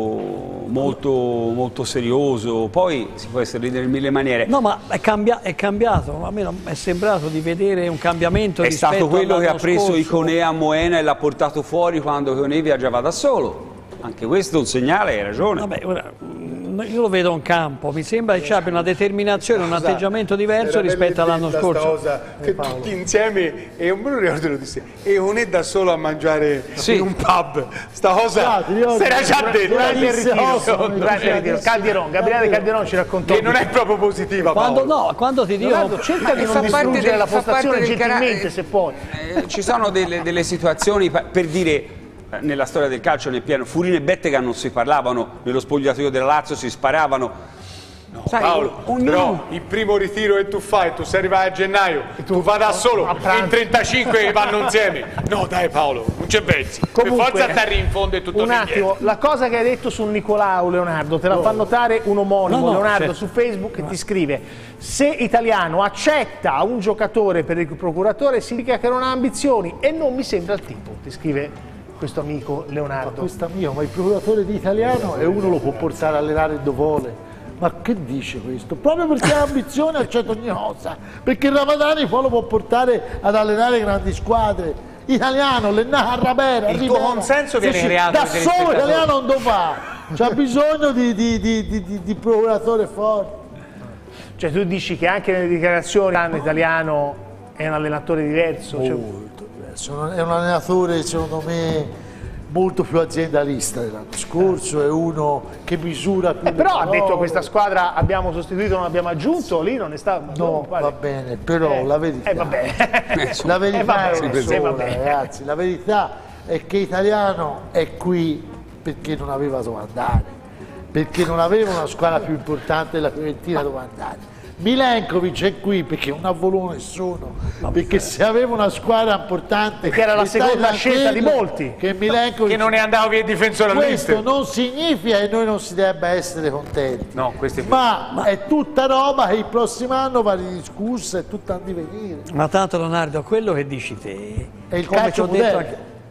molto, molto serioso, poi si può essere leader in mille maniere. No, ma è, cambia- è cambiato, a me non- è sembrato di vedere un cambiamento È rispetto stato quello che ha all'anno preso scorso. Iconea a Moena e l'ha portato fuori quando Iconea viaggiava da solo. Anche questo è un segnale, hai ragione. Vabbè, ora, mh, io lo vedo in campo, mi sembra che abbia una determinazione, un atteggiamento diverso rispetto all'anno scorso. Cosa, che tutti insieme, e non me lo ricordo, lo disse, e non è da solo a mangiare Sì. in un pub, sta cosa si era già detta. Durante il ritiro, Secondo durante il me. ritiro. Calderon, Gabriele Calderon ci raccontò Che non è proprio positiva, Quando, Paolo. no, quando ti dico... Leonardo, cerca di fa non parte distruggere del- la fa parte postazione del cara- gentilmente, se puoi. Eh, ci sono delle, delle situazioni, pa- per dire, eh, nella storia del calcio nel piano, Furino e Bettega non si parlavano, nello spogliatoio della Lazio si sparavano. No, Sai, Paolo, ognuno- però il primo ritiro che tu fai, tu sei arrivato a gennaio, tu vai da solo, e in trentacinque vanno insieme. No dai Paolo, non c'è pensi. Per forza t'arri in fondo e tutto un attimo, la cosa che hai detto su Nicolau, Leonardo, te la fa notare un omonimo, No, no, Leonardo, certo. su Facebook, che ti scrive: se Italiano accetta un giocatore per il procuratore significa che non ha ambizioni e non mi sembra il tipo, ti scrive questo amico Leonardo. Questo amico, ma il procuratore di Italiano e uno lo può portare a allenare dove vuole. Ma che dice questo? Proprio perché ha ambizione accetta ogni cosa, perché Ramadani poi lo può portare ad allenare grandi squadre. Italiano, Lennà, Rabera, Il tuo consenso viene creato da dai solo telespettatori. Italiano non lo fa, c'ha bisogno di, di, di, di, di, di procuratore forte. Cioè tu dici che anche nelle dichiarazioni l'anno Italiano è un allenatore diverso? Cioè, Molto diverso, è un allenatore secondo me molto più aziendalista dell'anno scorso, è uno che misura più eh, le però ha parole. detto questa squadra abbiamo sostituito, non abbiamo aggiunto, lì non è stato... No, guarda. va bene, però Eh, la verità, eh, vabbè. la verità Eh, vabbè, è una sì, sola, vabbè. ragazzi, la verità è che Italiano è qui perché non aveva dove andare, perché non aveva una squadra più importante della Fiorentina dove andare. Milenkovic è qui perché non ha voluto nessuno, perché se aveva una squadra importante, Perché era la e stai seconda scelta di tranquillo molti. che Milenkovic, Che non è andato via il difensore questo all'Inter. non significa che noi non si debba essere contenti, No, questo è vero. ma è tutta roba che il prossimo anno va ridiscussa, è tutta a divenire. Ma tanto Leonardo, quello che dici te, È il come calcio ti ho detto moderno. anche-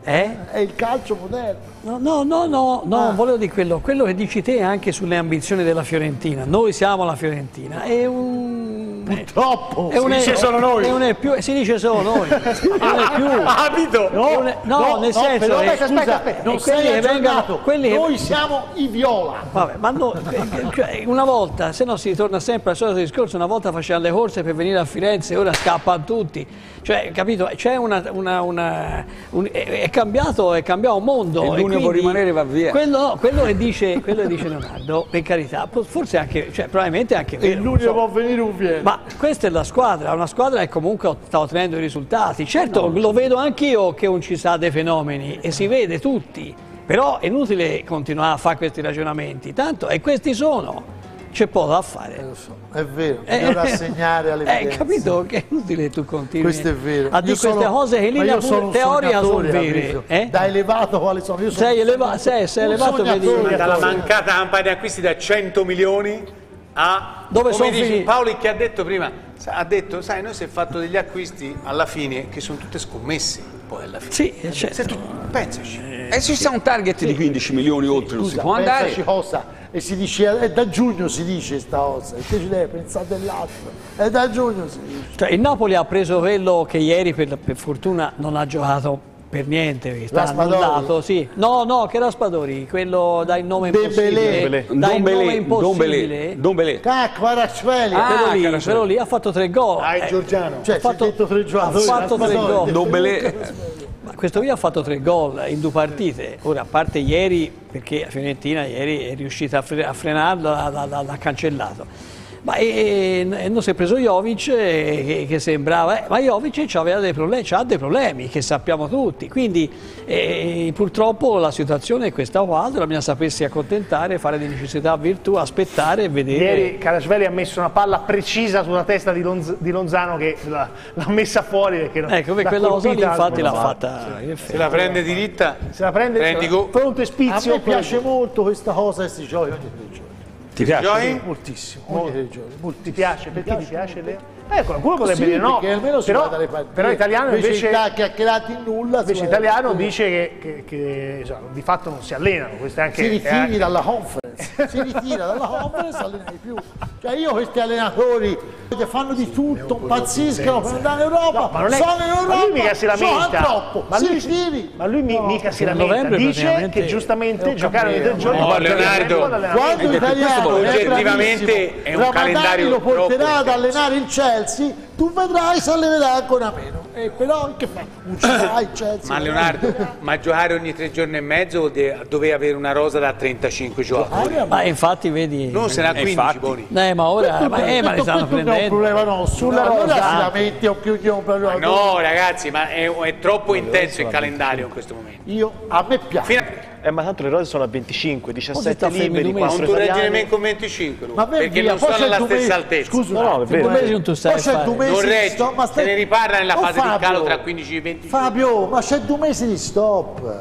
Eh? È il calcio moderno. No, no, no, no, no Ah. non volevo dire quello. Quello che dici te anche sulle ambizioni della Fiorentina. Noi siamo la Fiorentina. È un... Purtroppo. È un, Si dice solo noi. È un, è più, si dice solo noi. Non è più. Ha capito? No, è un- no, no, nel no, senso però, che aspetta, aspetta, aspetta, non e quelli sei che vengano, aggiornato. quelli che- Noi siamo i viola. Vabbè, ma no, cioè, una volta, se no si torna sempre al solito discorso, una volta facevano le corse per venire a Firenze, ora scappano tutti. Cioè, capito? C'è una, una, una un, è, è cambiato, è cambiato un mondo. E l'unico quindi può rimanere va via. Quello, no, quello, che dice, quello che dice Leonardo, per carità, forse anche, cioè, probabilmente anche E vero. l'unico non so. può venire un viene. Ma questa è la squadra, una squadra che comunque sta ottenendo i risultati. Certo, lo vedo anch'io che non ci sa dei fenomeni e si vede tutti, però è inutile continuare a fare questi ragionamenti, tanto e questi sono, c'è poco da fare. Eh, lo so, è vero, Eh, bisogna rassegnare alle Hai capito che è inutile tu continui Questo è vero. a dire Io sono- queste cose che in ma linea io sono un teorica sono sognatore, vere. capito? Eh? Da elevato quale sono? Io sono Sei un eleva- sei- sei un elevato, vedi? sognatore. Dalla mancata campagna di acquisti da cento milioni a... Dove come sono dici, finiti? Paoli che ha detto prima, sa- ha detto, sai, noi si è fatto degli acquisti alla fine che sono tutte scommesse, poi alla fine. Sì, certo. Se tu pensaci. E se c'è un target di quindici milioni oltre non si Scusa, può andare. pensaci cosa. E si dice, è da giugno si dice sta cosa, e te ci devi pensare dell'altro. È da giugno si dice. Cioè, il Napoli ha preso quello che ieri per, per fortuna non ha giocato per niente, perché sta Raspadori? annullato, sì. No, no, che Raspadori, quello dal nome impossibile. Dembélé. Dal nome Dombele, impossibile. Dombele, Dombele. Cacco, Araceli. Ah, quello, lì, Caraccioli. quello lì ha fatto tre gol. Ah, il Eh, Giorgiano. Cioè, ha fatto- si è detto tre ha giocatori. fatto tre Raspadori. gol. Dombele. Ma questo qui ha fatto tre gol in due partite. Ora, a parte ieri, perché la Fiorentina ieri è riuscita a, fre- a frenarlo, l'ha, l'ha- l'ha- l'ha cancellato. Ma e, e non si è preso Jovic eh, che, che sembrava, eh, ma Jovic aveva dei problemi, ha dei problemi che sappiamo tutti, quindi eh, purtroppo la situazione è questa qua, bisogna sapersi accontentare, fare di necessità virtù, aspettare e vedere. Ieri Carasvelli ha messo una palla precisa sulla testa di, Lonz- di Lonzano che l'ha, l'ha messa fuori perché Ecco, per l'ha quella cosa lì colpita infatti l'ha sbagliata. fatta. in effetti. Se la prende diritta, Se la prende, prendi go. pronto e A spizio. me piace molto questa cosa e si gioca ogni tre giorni. Ti piace? Giochi? Moltissimo, ogni tre giorni. moltissimo. Ti piace? Perché ti piace piace? Leo? Eh, qualcuno potrebbe Sì, dire no, perché almeno si però, va dalle partite. però italiano invece, da chiacchierati in nulla. si invece va italiano dalle dice che, che, che, insomma, di fatto non si allenano. Questo è anche, si è ritiri anche- dalla conference, si ritira dalla conference e allena di più. Cioè io questi allenatori che fanno di tutto, impazziscono per andare in Europa, No, ma non è- sono in ma Europa, lui mica si lamenta. sono troppo, Ma si lui- ritiri. Ma lui mi- No, mica si a lamenta, novembre dice praticamente che giustamente è un giocare nei tre campione. giorni No, porta via Leonardo, tempo ad allenamento. Quando Eh, per questo l'italiano volevo è oggettivamente bravissimo, è un Ramadani calendario lo porterà troppo ad intenso. allenare il Chelsea, tu vedrai se allenerà ancora meno. E però che fa? Non ci sarà il Chelsea. Ma Leonardo, ma giocare ogni tre giorni e mezzo vuol dire doveva avere una rosa da trentacinque giocatori. Ma infatti vedi. Non se ne ha Eh, quindici, infatti. Boni. Eh, ma ora ma, eh, ma ne stanno Questo è un prendendo. problema nostro. Sulla Allora rosa. si lamenti o più di un problema. No, ragazzi, ma è, è troppo intenso il calendario in questo momento. Io, a me piace. Fino a- Eh, ma tanto le rose sono a venticinque, diciassette sta fermi liberi, due mesi? quattro Non tu reggine italiani. me con venticinque, lui, Ma vai perché via, non poi sono c'è alla due mesi- stessa altezza. Scusa, No, no, è vero. Due mesi non tu sai Poi c'è fare. due mesi Non di reggi, stop, ma stai- se ne riparla nella Oh, fase di Fabio, calo tra quindici e venti. Fabio, ma c'è due mesi di stop.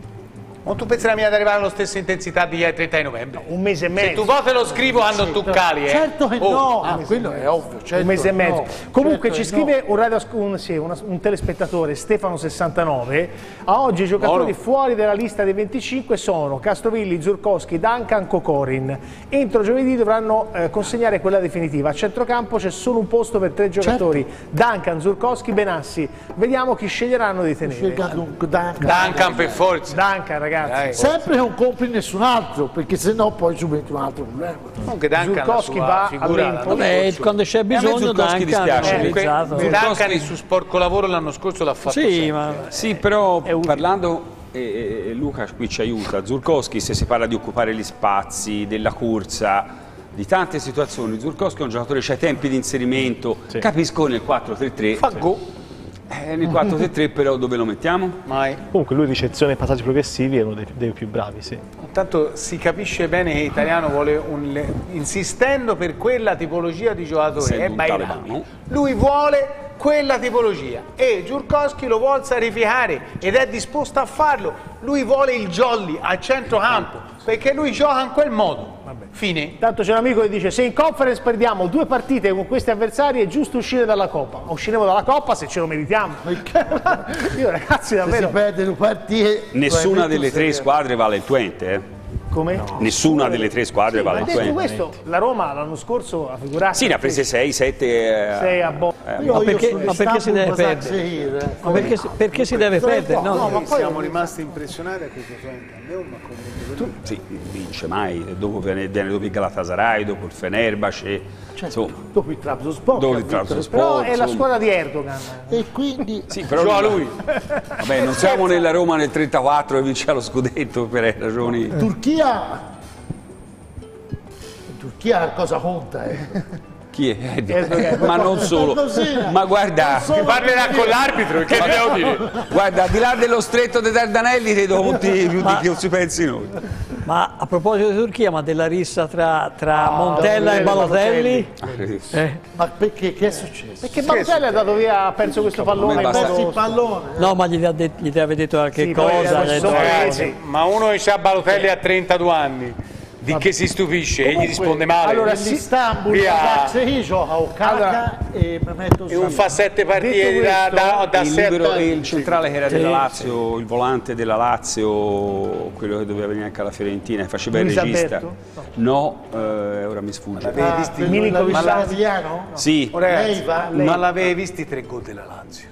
Ma tu pensi la mia ad arrivare alla stessa intensità di trenta di novembre? Un mese e mezzo. Se tu vote lo scrivo quando tu cali, eh. Certo che Oh, no, ah, quello è ovvio. Certo un mese e che mezzo. no, Comunque certo ci che scrive no. un, radio, un, sì, una- un telespettatore, Stefano sessantanove, a oggi i giocatori fuori dalla lista dei venticinque sono Castrovilli, Zurkowski, Duncan, Kokorin. Entro giovedì dovranno eh, consegnare quella definitiva. A centrocampo c'è solo un posto per tre giocatori, Duncan, Zurkowski, Benassi. Vediamo chi sceglieranno di tenere. Scelga dunque Duncan. Duncan per forza. Duncan, ragazzi. Dai. Sempre che non compri nessun altro, perché sennò poi subentra un altro problema. Comunque Duncan Zurkowski la sua va figura all'Empoli. l'anno Vabbè, scorso. quando c'è a me bisogno Zurkowski Duncan dispiace, è Comunque, utilizzato. Duncan il suo sporco lavoro l'anno scorso l'ha fatto Sì, sempre. ma Sì, però parlando, e, e Luca qui ci aiuta, Zurkowski se si parla di occupare gli spazi, della corsa, di tante situazioni, Zurkowski è un giocatore che ha tempi di inserimento, capisco nel quattro tre tre, Fa go. eh, nel quattro tre tre però dove lo mettiamo? Mai. Comunque lui ricezione e passaggi progressivi è uno dei, dei più bravi, sì. Intanto si capisce bene che l'italiano vuole un, le- insistendo per quella tipologia di giocatore, Essendo è un Bairami. talebano. Lui vuole quella tipologia e Zurkowski lo vuole sarificare ed è disposto a farlo. Lui vuole il jolly al centrocampo perché lui gioca in quel modo. Vabbè. Fine. Tanto c'è un amico che dice: se in conference perdiamo due partite con questi avversari è giusto uscire dalla Coppa. Usciremo dalla Coppa se ce lo meritiamo. Io ragazzi davvero... Se si perde due partite... Nessuna delle tre squadre vale il Twente, eh? Come? No. Nessuna delle tre squadre sì, vale il Twente. Questo, la Roma l'anno scorso ha figurato. Sì, ne ha prese sei, sette. sei a bo- eh, ma, perché, ma perché si deve perdere? Ma perché, perché si deve perdere? No, no, ma poi siamo non... rimasti impressionati a questo Twente. Tu, sì, non vince mai. Dopo viene, viene dopo il Galatasaray, dopo il Fenerbahce, certo, dopo il Trabzonspor. Dopo il Trabzonspor. Però è la squadra di Erdogan. E quindi sì, però a lui. Vabbè, non siamo nella Roma nel trentaquattro e vince lo scudetto per ragioni. Turchia. In Turchia cosa conta? Eh? Chi è? Eh, ma non solo, ma guarda, mi parlerà con l'arbitro, che devo dire? Guarda, al di là dello stretto dei Dardanelli credo conti più di che si pensi noi. Ma a proposito di Turchia, ma della rissa tra, tra oh, Montella e Balotelli? Eh. Ma perché? Che è successo? Perché Balotelli ha dato via, ha perso questo pallone. Perso il pallone. No, ma gli, det- gli aveva detto qualche sì, cosa. Ragazzi, ma uno che ha Balotelli a trentadue anni. Di che si stupisce? Comunque, e gli risponde male. Allora, sì, Istanbul, ragazzi, io gioco a Okaka allora, e mi metto e un fa sette partite da, da, da il, libero, il centrale che era della Lazio, il volante della Lazio, quello che doveva venire anche alla Fiorentina, che faceva il regista. No, no eh, ora mi sfugge. Ma l'avevi visti? Ma l'Aviano? Sì. Oh, ragazzi, ma, ma l'avevi visti i tre gol della Lazio?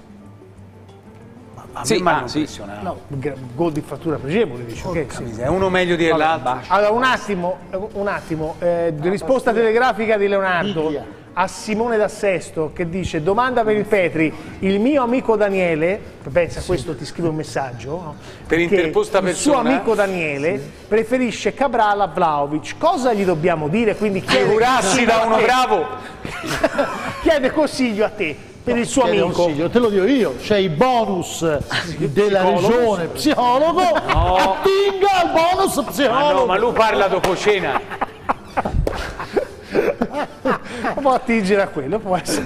A sì, me ah, sì. No, gol di fattura pregevole, dice. Che, sì. È uno meglio di l'altro. Allora, un attimo, un attimo eh, risposta telegrafica di Leonardo a Simone da Sesto che dice: domanda per il Petri, il mio amico Daniele, pensa sì. questo ti scrive un messaggio, no? Per interposta il persona. Il suo amico Daniele sì. preferisce Cabral a Vlahovic, cosa gli dobbiamo dire? Quindi chiede curarsi da uno bravo. Chiede consiglio a te. Per il suo amico, consiglio, te lo dico io, c'è i bonus della regione psicologo, no. Attinga al bonus psicologo. Ma, no, ma lui parla dopo cena. Può attingere a quello, può essere.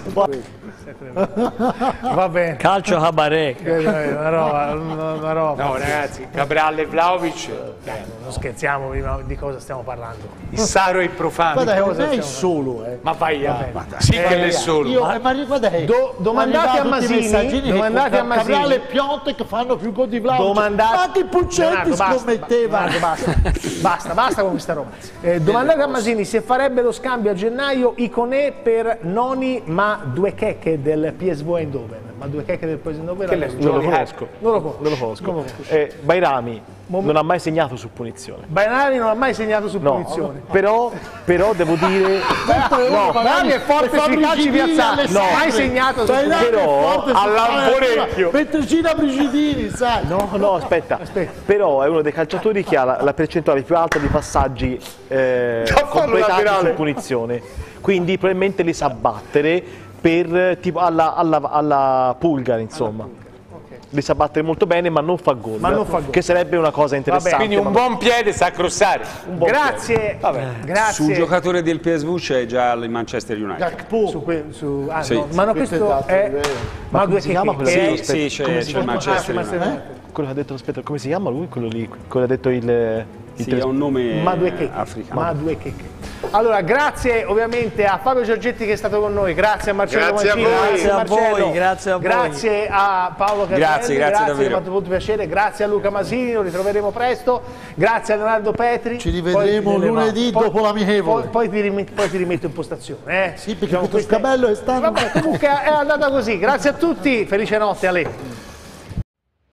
Va bene. Calcio cabaret. Una roba, una roba. No ragazzi, Cabral e Vlahovic. Dai, non scherziamo prima di cosa stiamo parlando. Il saro e il profano. Guarda, non è solo, eh. Ma vai a. Sì che eh, è solo. Io, ma, ma guarda, Do, domandate a Masini, domandate a Masini. Cabral e Piontek che fanno più gol di Vlahovic. Domandate. Ma che Puccetti scommetteva. Basta, basta, basta, basta con questa roba. Eh, domandate a Masini se farebbe lo scambio a gennaio Iconé per Noni Madueke del P S V Eindhoven. Madueke del P S V Eindhoven. Non lo conosco. Non lo conosco. Non lo conosco. Eh, Bairami non ha mai segnato su punizione. Bairami non ha mai segnato su no, punizione. Però, però devo dire. no, Bairami è forte sui calci piazzati. No, mai segnato su punizione. Però all'amporecchio. Petricina Brigidini, sai. No, no, aspetta. aspetta. Però è uno dei calciatori che ha la, la percentuale più alta di passaggi eh, completati su punizione. Quindi probabilmente li sa battere per tipo alla, alla, alla Pulgar, insomma. Okay. Li sa battere molto bene, ma non fa gol. Ma non fa gol. Che sarebbe una cosa interessante. Vabbè, quindi un buon piede sa crossare. Un buon grazie. Vabbè. Grazie. Sul giocatore del P S V c'è già il Manchester United. Su que, su, ah, sì. no, ma no, questo è. Ma come si chiama quello? Sì, sì, c'è il Manchester United. Eh? Quello che ha detto, aspetta, come si chiama lui? Quello lì, quello che ha detto il. Sì, è un nome africano. Madueke. Allora, grazie ovviamente a Fabio Giorgetti che è stato con noi, grazie a Marcello grazie Mancini, a voi. grazie a Marcello, voi, grazie a voi, grazie a Paolo Cardelli, grazie, grazie, grazie davvero. mi ha fatto molto piacere, grazie a Luca Masini, lo ritroveremo presto, grazie a Leonardo Petri. Ci rivedremo poi, lunedì poi, dopo l'amichevole. Poi, poi, ti rimetto, poi ti rimetto in postazione. Eh? Sì, perché diciamo, questo scabello è stato... Vabbè, comunque è andata così, grazie a tutti, felice notte a lei.